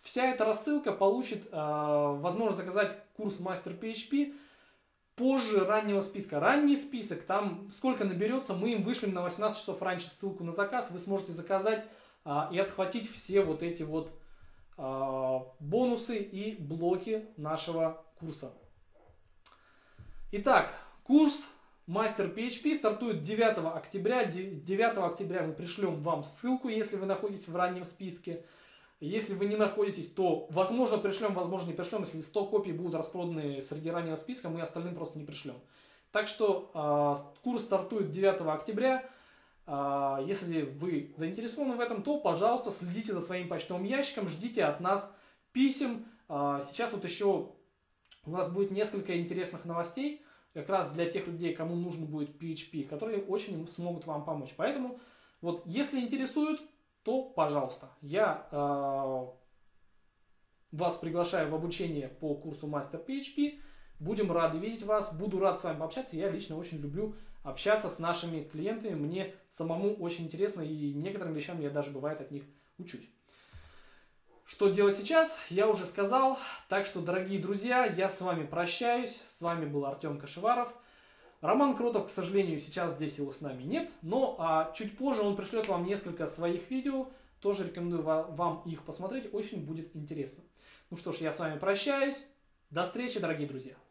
вся эта рассылка получит возможность заказать курс Мастер PHP позже раннего списка. Ранний список, там сколько наберется, мы им вышлем на 18 часов раньше ссылку на заказ, вы сможете заказать и отхватить все вот эти вот бонусы и блоки нашего курса. Итак, курс Мастер PHP стартует 9 октября. 9 октября мы пришлем вам ссылку, если вы находитесь в раннем списке. Если вы не находитесь, то возможно пришлем, возможно не пришлем. Если 100 копий будут распроданы среди раннего списка, мы остальным просто не пришлем. Так что курс стартует 9 октября. Если вы заинтересованы в этом, то, пожалуйста, следите за своим почтовым ящиком, ждите от нас писем. Сейчас вот еще у нас будет несколько интересных новостей, как раз для тех людей, кому нужен будет PHP, которые очень смогут вам помочь. Поэтому, вот, если интересует, то, пожалуйста, я вас приглашаю в обучение по курсу Мастер PHP. Будем рады видеть вас, буду рад с вами пообщаться. Я лично очень люблю общаться с нашими клиентами. Мне самому очень интересно, и некоторым вещам я даже, бывает, от них учусь. Что делать сейчас, я уже сказал. Так что, дорогие друзья, я с вами прощаюсь. С вами был Артем Кашеваров. Роман Кротов, к сожалению, сейчас здесь его с нами нет. Но чуть позже он пришлет вам несколько своих видео. Тоже рекомендую вам их посмотреть. Очень будет интересно. Ну что ж, я с вами прощаюсь. До встречи, дорогие друзья.